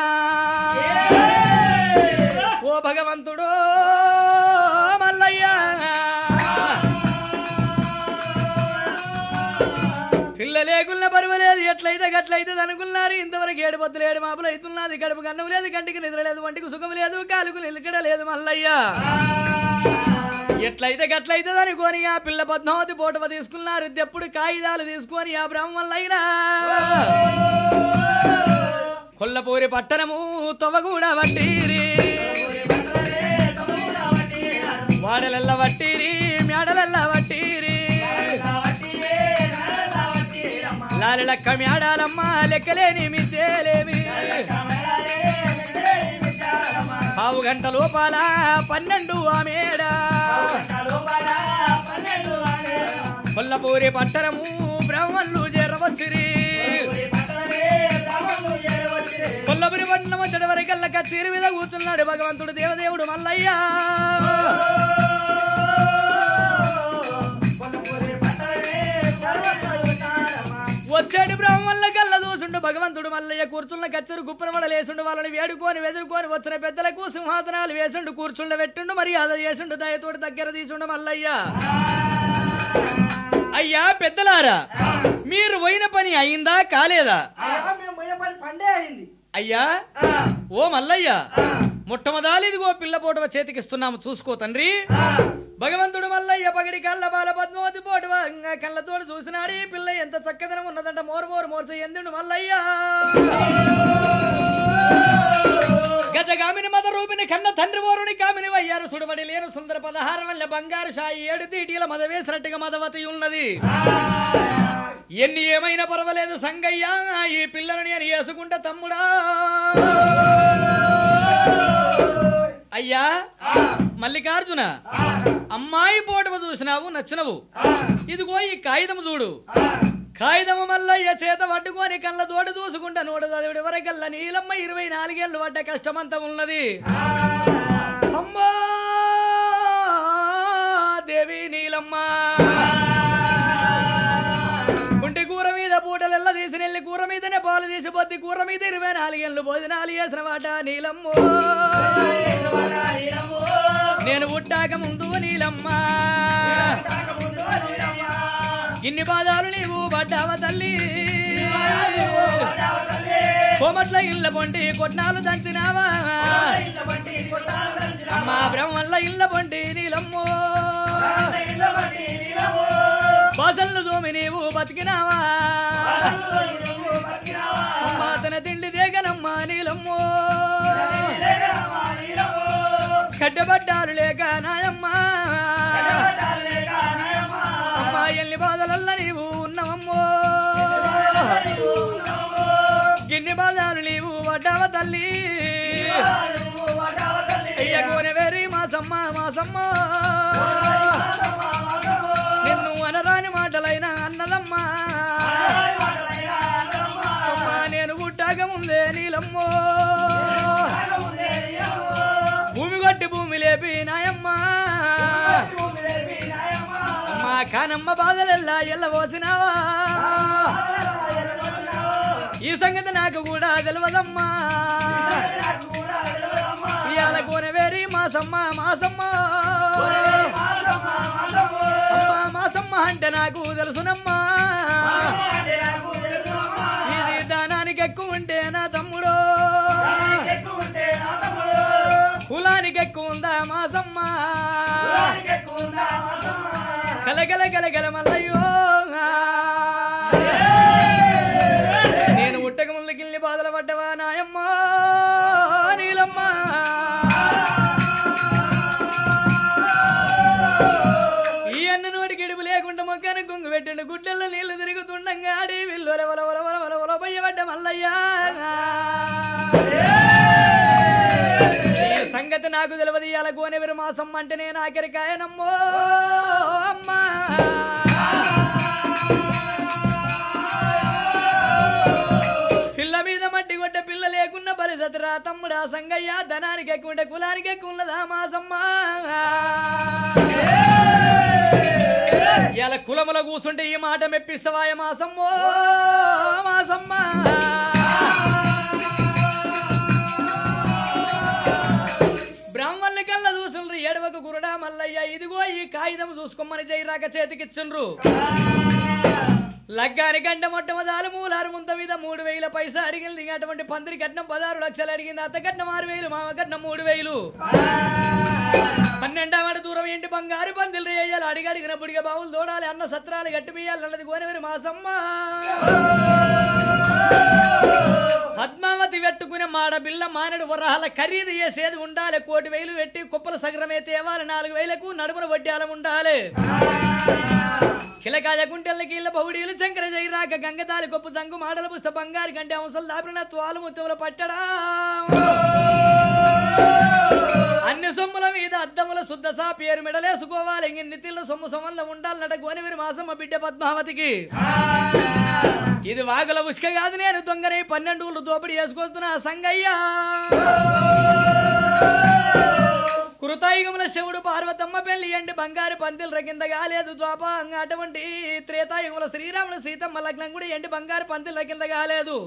ఓ భగవంతుడు మల్లయ్య పిల్ల లేకున్న పర్వాలేదు గట్లయితే గట్లయితే అనుకున్నారు. ఇంతవరకు ఏడు పొద్దులు ఏడు మాపులు అవుతున్నది. కడుపు కన్నం లేదు, కంటికి నిద్ర లేదు, వంటికి సుఖం లేదు, కాలుకు నిలకడ లేదు మల్లయ్య. ఎట్లయితే గట్లయితే అనుకోని ఆ పిల్ల పద్మావతి పోటవ తీసుకున్నారు. ఎప్పుడు కాగితాలు తీసుకొని ఆ బ్రాహ్మణులైనా కొల్లపూరి పట్టణము తొవగూడ వట్టిరి, వాడలెల్ల వట్టిరి, మేడలెల్ల వట్టిరి, లాలెక్క మేడాలమ్మ లెక్కలేని మిద్దేలేమి. పావు గంట లోపాల పన్నెండు ఆ మేడ కొల్లపూరి పట్టణము బ్రాహ్మణులు చేరవచ్చిరి. కొల్లపురి పట్టణం వచ్చేటి వరకల్లా కచ్చీరి మీద కూర్చున్నాడు భగవంతుడు దేవదేవుడు మల్లయ్య. వచ్చేటి బ్రాహ్మణుల కల్లా చూసుండు భగవంతుడు మల్లయ్య. కూర్చున్న కచ్చరు గుప్పనమడ లేసుండు. వాళ్ళని వేడుకొని వెదురుకొని వచ్చిన పెద్దలకు సింహాసనాలు వేసుండు, కూర్చుండ పెట్టిండు, మర్యాద చేసిండు, దయతోటి దగ్గర తీసుండు మల్లయ్య. అయ్యా పెద్దలారా, మీరు పోయిన పని అయిందా కాలేదా? పండే అయింది అయ్యా. ఓ మల్లయ్య, మొట్టమొదలిదిగో పిల్ల పోటవ చేతికిస్తున్నాము, చూసుకో తండ్రి. భగవంతుడు మల్లయ్య పగడి కళ్ళ బాల పద్మావతి పోటవ కళ్ళతోడు చూసినాడు. ఈ పిల్ల ఎంత చక్కదనం ఉన్నదంట. మోరు మోరు మోర్చ ఎందుడు మల్లయ్య. గజగామిని మద రూపిని కన్న తండ్రి ఓరుని కామిని వయ్యారు సుడుబడి లేను సుందర పదహారం వల్ల బంగారు షాయి ఏడు తీటీల మద వేసినట్టుగా మదవతి ఉన్నది. ఎన్ని ఏమైనా పర్వాలేదు సంగయ్య, ఈ పిల్లని అని వేసుకుంటా తమ్ముడా. అయ్యా మల్లికార్జున, అమ్మాయి పోటవ చూసినావు, నచ్చినవు. ఇదిగో ఈ కాగితం చూడు. కాగితము మల్లయ్య చేత పట్టుకొని కళ్ళ తోడు చూసుకుంటా నూట చదివిడి వరకల్లా నీలమ్మ ఇరవై నాలుగేళ్లు పడ్డ కష్టమంతా ఉన్నది. అమ్మా దేవి నీలమ్మ కుంటి కూర మీద పూటలెల్ల తీసి నెల్లి కూర మీదనే పాలు తీసి పొద్దు కూర మీద ఇరవై నాలుగేళ్లు భోజనాలు చేసిన వాట నీలమ్మ. నేను పుట్టాక ముందు నీలమ్మ ఇన్ని బాధాలు నీవు పడ్డావ తల్లి. కోమట్ల ఇళ్ళ పొంటి కొట్నాలు దంచినావా, అమ్మా బ్రహ్మల్ల ఇళ్ళ పొంటి నీలమ్మో. బాసల్లు సోమి నీవు బతికినావా, అమ్మా తన తిండి దేగనమ్మా నీలమ్మో. కడ్డబడ్డాలు లేక నాయమ్మా, అమ్మా ఎన్ని బాధలల్ల నీవు ఉన్నవమ్మో. గిన్ని బాధలు నీవు వడ్డావ తల్లి. అయ్య కోనెవేరి మాసమ్మ మాసమ్మ, నిన్ను అనరాని మాటలైన అన్నదమ్మా. అమ్మా నేను పుట్టాక ముందే నీలమ్మో, భూమి కొట్టి భూమి లేపి నాయమ్మా. అమ్మా కానమ్మ బాధలెల్లా ఎల్లబోసినావా, ఈ సంగతి నాకు కూడా తెలియదమ్మా. ఇవాళ కోనవేరి మాసమ్మ మాసమ్మ, అమ్మా మాసమ్మ అంటే నాకు తెలుసునమ్మా. ఇది దానానికి ఎక్కువ ఉంటే నా తమ్ముడు, కులానికి ఎక్కువ ఉందా మాసమ్మ. గలగల గలగల మల్లయ్యో, నేను ఉట్టక ముందుకిల్లి బాధలు పడ్డవా నాయమ్మ నీలమ్మ. ఈ అన్న నోటికి ఇడుపు లేకుండా మొక్కను గుంగు పెట్టండి, గుడ్డల్లో నీళ్లు తిరుగుతుండగా ఆడి విల్లు పొయ్యబడ్డ మల్లయ్యా. ఈ సంగతి నాకు తెలియదు. ఇవాళ గోనెవరి మాసం అంటే నేను ఆఖరికాయనమ్మో అమ్మా. పిల్ల మీద మట్టి కొట్ట పిల్ల లేకున్న పరిస్థితి రా తమ్ముడా సంగయ్య. ధనానికి ఎక్కువ ఉంటే కులానికి ఎక్కువ ఉన్నదా మాసమ్మా. ఇలా కులముల కూసుంటే ఈ మాట మెప్పిస్తావాయ మాసమ్మో మాసమ్మా. బ్రాహ్మణుల కల్లా చూసుండ్రు ఏడవకు గురుడా మల్లయ్య. ఇదిగో ఈ కాగితం చూసుకోమని జైరాక చేతికిచ్చుండ్రు. లగ్గాని గంట మొట్టమొదలు మూలారు ముంత మీద మూడు వేల పైసా అడిగింది. అటువంటి పందిరి కట్నం పదహారు లక్షలు అడిగింది. అత్త కట్నం ఆరు వేలు, మామ కట్నం మూడు వేలు. పన్నెండవ దూరం ఏంటి బంగారు పందిలు వేయాలి. అడిగి అడిగిన బుడిగ బావులు తోడాలి, అన్న సత్రాలు గట్టిపియాలి అన్నది గోనెవరి మాసమ్మ. పద్మావతి పెట్టుకునే మాడ బిల్ల మానడు వరహాల ఖరీదు చేసేది ఉండాలి. కోటి వేలు పెట్టి కుప్పల సగరమే తేవాలి. నాలుగు వేలకు నడుముల వడ్డాలం ఉండాలి. కిలకాయ గుంటెళ్ళకి ఇళ్ళ పౌడీలు చంకర జైరాక గంగదాలి కొప్పు జంగు మాడల పుస్త బంగారు గంటే అంశలు దాపిన త్వాలు ముత్తుల పట్టడా. అన్ని సొమ్ముల మీద అద్దముల శుద్ధసా పేరు మెడలేసుకోవాలి. ఇన్ని తిల్ల సొమ్ము సంబంధం ఉండాలన్నట గోనెవరి మాసమ్మ బిడ్డ పద్మావతికి. ఇది వాగుల ఉష్క కాదు, నేను దొంగనే పన్నెండు ఊళ్ళు దోపిడీ చేసుకొస్తున్నా సంగయ్య. కృతాయుగముల శివుడు పార్వతమ్మ పెళ్లి అండి బంగారు పందిలు రకింద కాలేదు. ద్వాప అటువంటి త్రేతాయుగముల శ్రీరాముడు సీతమ్మ లగ్నం కూడా ఎండి బంగారు పందిలు రకింద కాలేదు.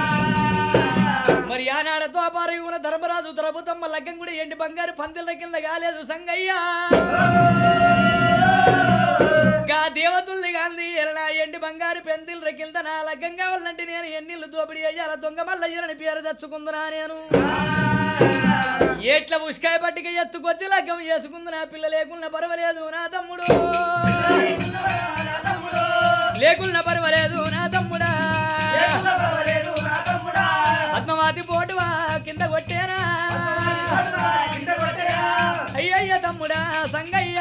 మరి ఆనాడ ద్వాపారయుగముల ధర్మరాజు ద్రౌపదమ్మ లగ్గం కూడా ఎండి బంగారు పందిల కింద కాలేదు సంగయ్య. గా దేవతుల్ని గాంధీ ఎరనా ఎండి బంగారు పెందిల కింద నా లగ్గం కావాలంటే నేను ఎన్నిళ్ళు దోపిడీ అయ్యాల దొంగ మల్లయ్యని పేరు తెచ్చుకుందునా. నేను ఎట్ల ఉష్కాయ పట్టిక ఎత్తుకొచ్చి లగ్గం చేసుకుంది. నా పిల్ల లేకున్నా పర్వాలేదు నా తమ్ముడు, లేకున్నా పర్వాలేదు నా తమ్ముడా. పద్మావతి పోటువా కింద కొట్టేనా అయ్యయ్య తమ్ముడా సంగయ్య.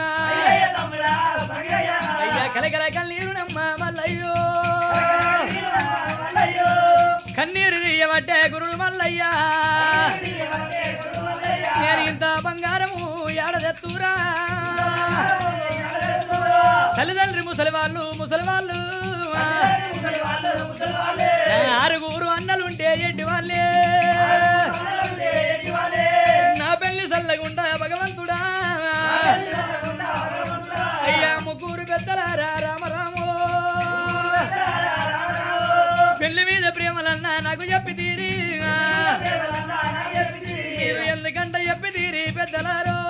అయ్యా కలకల కన్నీరు నమ్మ మల్లయ్యో, కన్నీరు తీయబట్టే గురుడు మల్లయ్యా. నేను ఇంత బంగారము ఏడదెత్తురా. తల్లిదండ్రి ముసలి వాళ్ళు ముసలి వాళ్ళు ఆరుగురు అన్నలుంటే ఎడ్డి వాళ్ళే. నా పెళ్లి చల్లగుండా భగవంతుడా. అయ్యా ముగ్గురు పెద్దలారా రామరాము, పెళ్లి మీద ప్రేమలన్నా నాకు చెప్పి తీరి. ఎందుకంటే చెప్పి తీరి పెద్దలారో.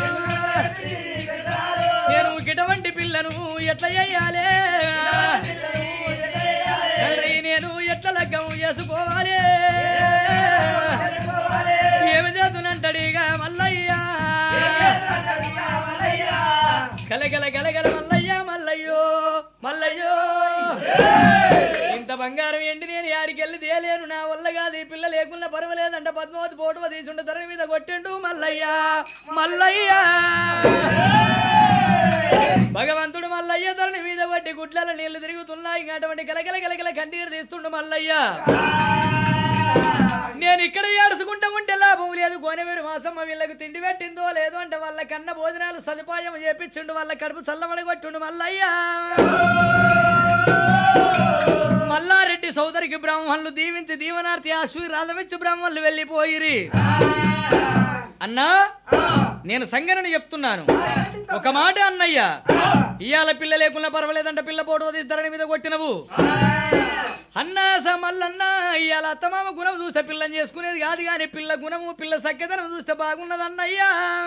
నేను గిటువంటి పిల్లను ఎట్లా చెయ్యాలే, నేను ఎట్లా లగ్గం చేసుకోవాలి, ఏమి చేతునంటడిగా మల్లయ్యా. కలగల గలగల మల్లయ్య మల్లయ్యో మల్లయ్యో. ఇంత బంగారం ఏంటి నేను యాడికెళ్ళి తేలేను, నా వల్ల కాదు. ఈ పిల్ల లేకున్నా పర్వాలేదంట పద్మావతి పోటువ తీసుంటే ధర మీద కొట్టిండు మల్లయ్యా మల్లయ్యా. భగవంతుడు మల్లయ్య ధరణి మీద పట్టి గుడ్ల నీళ్లు తిరుగుతున్నాయి. అటువంటి గలగల గలగల కంటీరు తీస్తుండు మల్లయ్య. నేను ఇక్కడ ఏడుచుకుంటా ఉంటే లాభం లేదు. గోనెవేరు మాసమ్మ వీళ్ళకు తిండి పెట్టిందో లేదో అంటే వాళ్ళ కన్న భోజనాలు సదుపాయం చేపించుండు, వాళ్ళ కడుపు చల్లబడి కొట్టుండు మల్లయ్య. మల్లారెడ్డి సోదరికి బ్రాహ్మణులు దీవించి దీవనార్థి ఆశ్వీ రాధవిచ్చు బ్రాహ్మణులు వెళ్లిపోయిరి. అన్నా నేను సంగనని చెప్తున్నాను ఒక మాట అన్నయ్య. ఇవాళ పిల్ల లేకున్నా పర్వాలేదంట పిల్ల పోటు ధరణి మీద కొట్టినవు అన్నా. మల్లన్నా ఇవాళ అత్తమామ గుణం చూస్తే పిల్లని చేసుకునేది కాదు, కానీ పిల్ల గుణము పిల్ల సఖ్యతనం చూస్తే బాగున్నది అన్నయ్యా.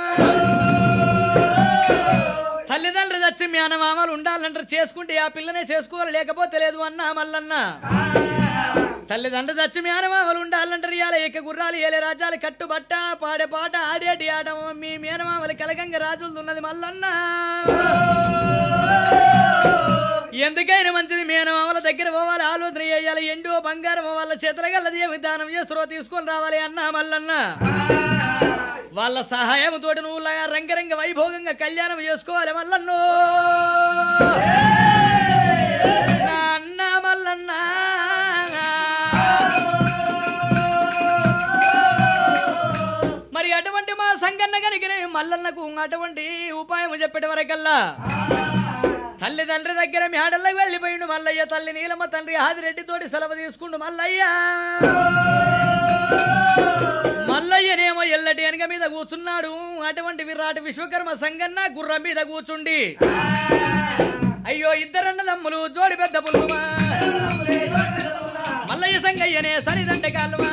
తల్లిదండ్రులు తెచ్చి మేనమామలు ఉండాలంటారు, చేసుకుంటే ఆ పిల్లనే చేసుకోవాలి లేకపోతే లేదు అన్నా మల్లన్న. తల్లిదండ్రులు తెచ్చి మేనమామలు ఉండాలంటారు, ఇవాళ ఏక గుర్రాలు ఏలే రాజ్యాలు కట్టుబట్ట పాడే పాట ఆడేటి ఆట మీ మేనమామలు కలగంగ రాజులు ఉన్నది మల్లన్న. ఎందుకైనా మంచిది మేనమామల దగ్గర పోవాలి, ఆలోచన చేయాలి. ఎండో బంగారం వాళ్ళ చేతుల గల్లది ఏ విధానం చేస్తారో తీసుకొని రావాలి అన్నా మల్లన్న. వాళ్ళ సహాయంతో నువ్వు రంగరంగ వైభోగంగా కళ్యాణం చేసుకోవాలి మల్లన్నో. అన్న మల్లన్న మరి అటువంటి మా సంగన్న కనుక మల్లన్నకు అటువంటి ఉపాయం చెప్పేట వరకల్లా తల్లిదండ్రి దగ్గర మేడల్లోకి వెళ్ళిపోయిండు మల్లయ్య. తల్లి నీలమ్మ తండ్రి ఆదిరెడ్డితోటి సెలవు తీసుకుండు మల్లయ్య. మల్లయ్యనేమో ఎల్లటి వెనక మీద కూర్చున్నాడు. అటువంటి విరాట్ విశ్వకర్మ సంగన్న గుర్రం మీద కూర్చుండి అయ్యో ఇద్దరన్నదమ్ములు జోడి పెద్ద పుల్లుమా మల్లయ్య సంగయ్యనే సరిదండ కాలువా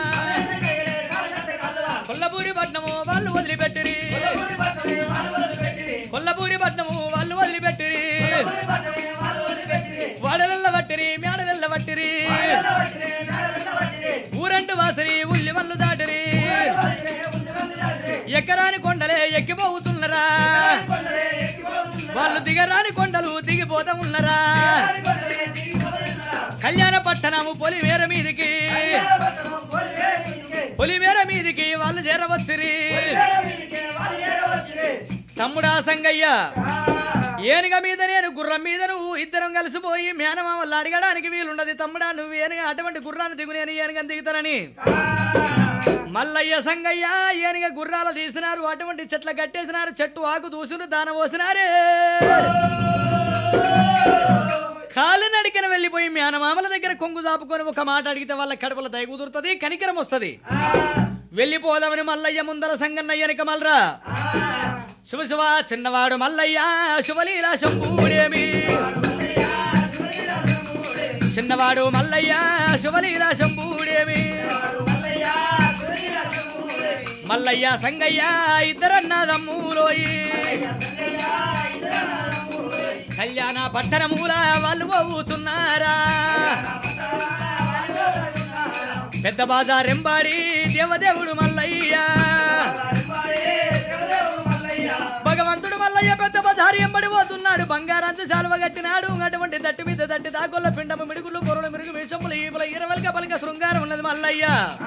కొల్లపూరి పట్నము వాళ్ళు వదిలిపెట్టిరి, కొల్లపూరి పట్నము వాళ్ళు వదిలిపెట్టిరి, వాడలల్ల వట్టిరి మేడలెల్ల వట్టిరి ఊరంటు వాసరి ఉల్లి వల్లు దాటిరి ఎక్కరాని కొండలే ఎక్కిపోతున్నరా వాళ్ళు దిగరాని కొండలు దిగిపోతా ఉన్నరా కళ్యాణ పట్టణము పొలిమేర మీదికి పొలిమేర మీదికి వాళ్ళు చేరవచ్చిరి తమ్ముడా సంగయ్య ఏనుగ మీద నేను గుర్రం మీద నువ్వు ఇద్దరం కలిసిపోయి మేనమామల్ని అడగడానికి వీలుండదు తమ్ముడా నువ్వు ఏనుగ అటువంటి గుర్రాన్ని దిగు నేను ఏనుగ దిగుతానని మల్లయ్య సంగయ్య ఏనుగ గుర్రాలు తీసినారు అటువంటి చెట్ల కట్టేసినారు చెట్టు ఆకు దూసులు దాన పోసినారే కాలు నడికన వెళ్లిపోయి మేనమామల దగ్గర కొంగు చాపుకొని ఒక మాట అడిగితే వాళ్ళ కడుపుల దయ కుదురుతుంది కనికరం వస్తుంది వెళ్ళిపోదామని మల్లయ్య ముందర సంగన్న వెనక మల్రా శుభ శుభ చిన్నవాడు మల్లయ్య శుభలీలా శంభూడేమి చిన్నవాడు మల్లయ్య శుభలీలా శంభూడేమి మల్లయ్య సంగయ్య ఇద్దరన్నదమ్ములోయి కళ్యాణ పట్టణమూల వాళ్ళు పోతున్నారా పెద్ద బాజారెంబాడి దేవదేవుడు మల్లయ్య భగవంతుడు మల్లయ్య పెద్ద బజారు ఎంబడి పోతున్నాడు బంగారంచు శాలువ కట్టినాడు అటువంటి దట్టి మీద దట్టి దాకొల్ల పిండము మిడుగులు కొరలు మిరుగు విషములు ఈపుల ఇరవలిక పలిక శృంగారం ఉన్నది మల్లయ్య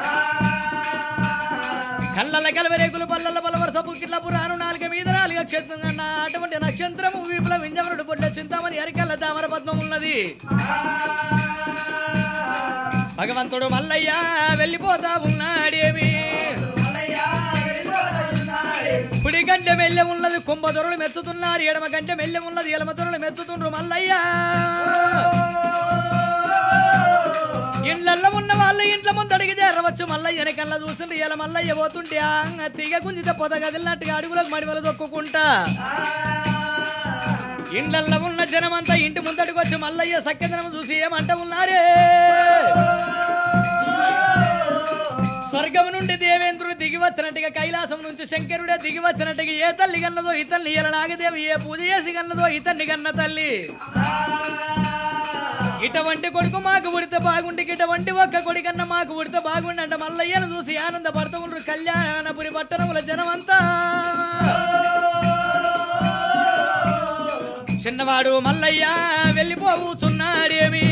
కళ్ళ కలవరేకులు పల్లల పలవరస పుక్కిట్ల పురాణం నాలుగ మీద నాలుగు నక్షత్రం అటువంటి నక్షత్రము వీపుల వింజమరుడు పొట్ల చింతామని అరికల్ల తామర పద్మం ఉన్నది భగవంతుడు మల్లయ్య వెళ్ళిపోతా ఉన్నాడేమి కుడి గంటె మెల్లె ఉన్నది కుంభ దొరలు మెచ్చుతున్నారు ఎడమ గంటె మెల్లె ఉన్నది ఎలమ దొరలు మెచ్చుతుండ్రు మల్లయ్య ఇండ్లల్లో ఉన్న వాళ్ళు ఇంట్లో ముందు అడిగితే ఎర్రవచ్చు మల్లయ్య వెనకల్లా చూస్తుంటే ఇలా మల్లయ్య పోతుంటే తీగ గుంజితే పొద గదిలినట్టుగా అడుగులకు మడివలు దొక్కుకుంటా ఇండ్లల్లో ఉన్న జనమంతా ఇంటి ముందడికి వచ్చి మల్లయ్య సఖ్యతనం చూసి ఏమంట ఉన్నారే స్వర్గం నుండి దేవేంద్రుడు దిగి వచ్చినట్టుగా కైలాసం నుంచి శంకరుడే దిగి వచ్చినట్టుగా ఏ తల్లి కన్నదో ఇతన్ని ఇలా నాగదేవి ఏ పూజ చేసి కన్నదో ఇతన్ని కన్న తల్లి ఇటువంటి కొడుకు మాకు ఉడితే బాగుండి ఇటువంటి ఒక్క కొడుకన్నా మాకు ఉడితే బాగుండి అంటే మల్లయ్యను చూసి ఆనంద పడతారు కళ్యాణపురి పట్టణముల జనమంతా చిన్నవాడు మల్లయ్య వెళ్ళిపోతున్నాడేమి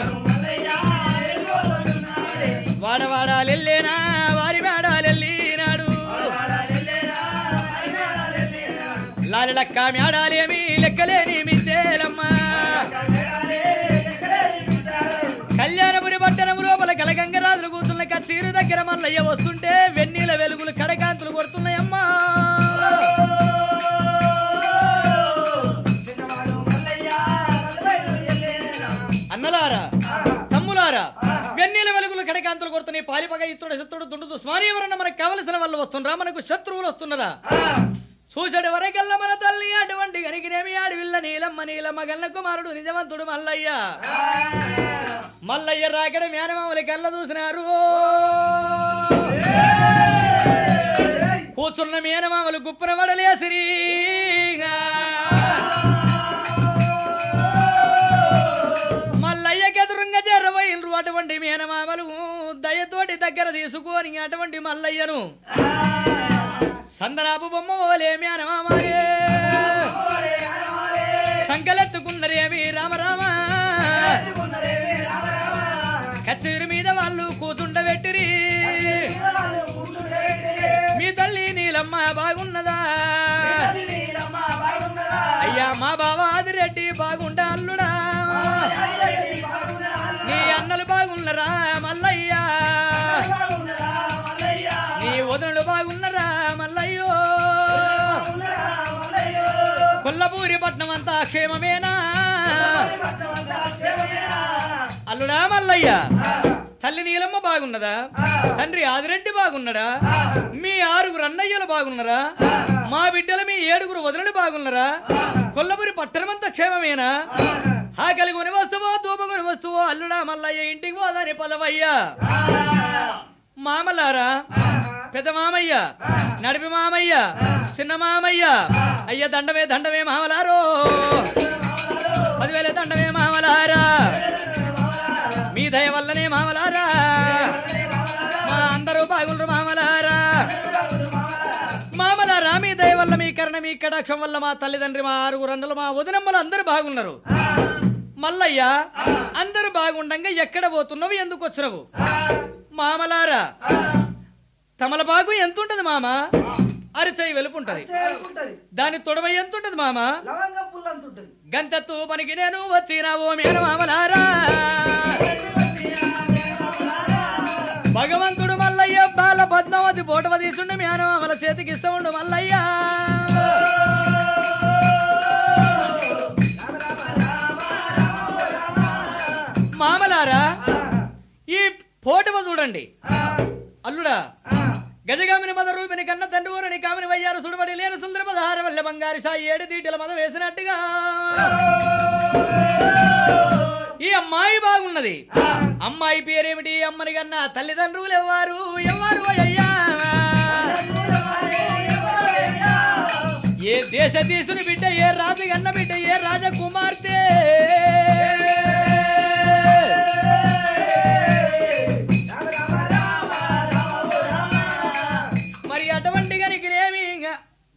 వాడవాడాలెళ్ళేనా వారి వాడాలెళ్ళినాడు లాలలక్క మేడాలేమి లెక్కలేని మిసేలమ్మ కళ్యాణపురి పట్టణం లోపల కలగంగరాజులు కూర్చున్న కచ్చీరు దగ్గర మల్లయ్య వస్తుంటే వెన్నీల వెలుగులు కడకాంతులు కొడుతున్నాయమ్మా అన్నలారా తమ్ములారా వెన్నీల వెలుగులు కడకాంతులు కొడుతున్నాయి పాలిపగ ఇత్తుడు శత్రుడు దుండుతూ స్మారీ ఎవరన్నా మనకు కావలసిన వాళ్ళు వస్తున్నారా మనకు శత్రువులు వస్తున్నారా చూసడి వరకల్లా మన తల్లి అటువంటి గనికినేమి ఆడివిల్ల నీలమ్మ నీలమ్మ గల్ల కుమారుడు నిజవంతుడు మల్లయ్య మల్లయ్య రాకడ మేనమామలి కళ్ళ చూసినారు కూర్చున్న మేనమామలు గుప్పున వడలేసిరి మల్లయ్యకి ఎదురుంగా జర్రవైనరు అటువంటి మేనమామలు దయతోటి దగ్గర తీసుకొని అటువంటి మల్లయ్యను సందనాపు బొమ్మ ఓలే మేనమామలే సంకలెత్తుకున్నరేమి రామరామ కచ్చూరి మీద వాళ్ళు కూతుండబెట్టిరి మీ తల్లి నీలమ్మ బాగున్నదా అయ్యా మా బావ ఆదిరెడ్డి బాగుండా అల్లుడా నీ అన్నలు బాగున్నరా మల్లయ్యా నీ వదనులు బాగున్నరా మల్లయ్యో కొల్లపూరి పట్నం అంతా క్షేమమేనా అల్లుడా మల్లయ్య తల్లి నీలమ్మ బాగున్నదా తండ్రి ఆదిరెడ్డి బాగున్నాడా మీ ఆరుగురు అన్నయ్యలు బాగున్నారా మా బిడ్డలు మీ ఏడుగురు వదనలు బాగున్నారా కొల్లపూరి పట్టణమంతా క్షేమమేనా ఆకలి కొని వస్తువో తూప కొని వస్తువో అల్లుడా మల్లయ్య ఇంటికి పోదాని పదవయ్యా మామలారా పెద్ద మామయ్య నడిపి మామయ్య చిన్న మామయ్య అయ్య దండమే దండమే మామలారో పదివేల దండమే మామలారా కటాక్షం వల్ల మా తల్లిదండ్రి మా ఆరుగురు అన్నలు మా వదినమ్మలు అందరూ బాగున్నారు. మల్లయ్య అందరూ బాగుండంగా ఎక్కడ పోతున్నావు, ఎందుకు వచ్చినవు? మామలారా తమలపాకు ఎంత ఉంటది మామ? అరిచేయి వెలుపుంటది. దాని తొడవ ఎంత ఉంటది మామ? గంతెత్తు పనికి నేను వచ్చినావు మేన మామలారా. భగవంతుడు మల్లయ్య బాల పద్మావతి పోటవ తీసుండు మేనమామల చేతికి ఇస్తూ మల్లయ్య. మామలారా ఈ పోటవ చూడండి. అల్లుడా గజగామిని మద రూపిని కన్న తండ్రి ఊరని కామిని వయ్యారు సుడుబడి లేని సుందర పదహార వల్ల బంగారు షా ఏడు దీటల మద వేసినట్టుగా ఈ అమ్మాయి బాగున్నది. అమ్మాయి పేరేమిటి? అమ్మని కన్నా తల్లిదండ్రులు ఎవరు ఎవరు అయ్యా? ఏ దేశ తీసుని బిడ్డ, ఏ రాజు కన్న బిడ్డ, ఏ రాజకుమార్తె?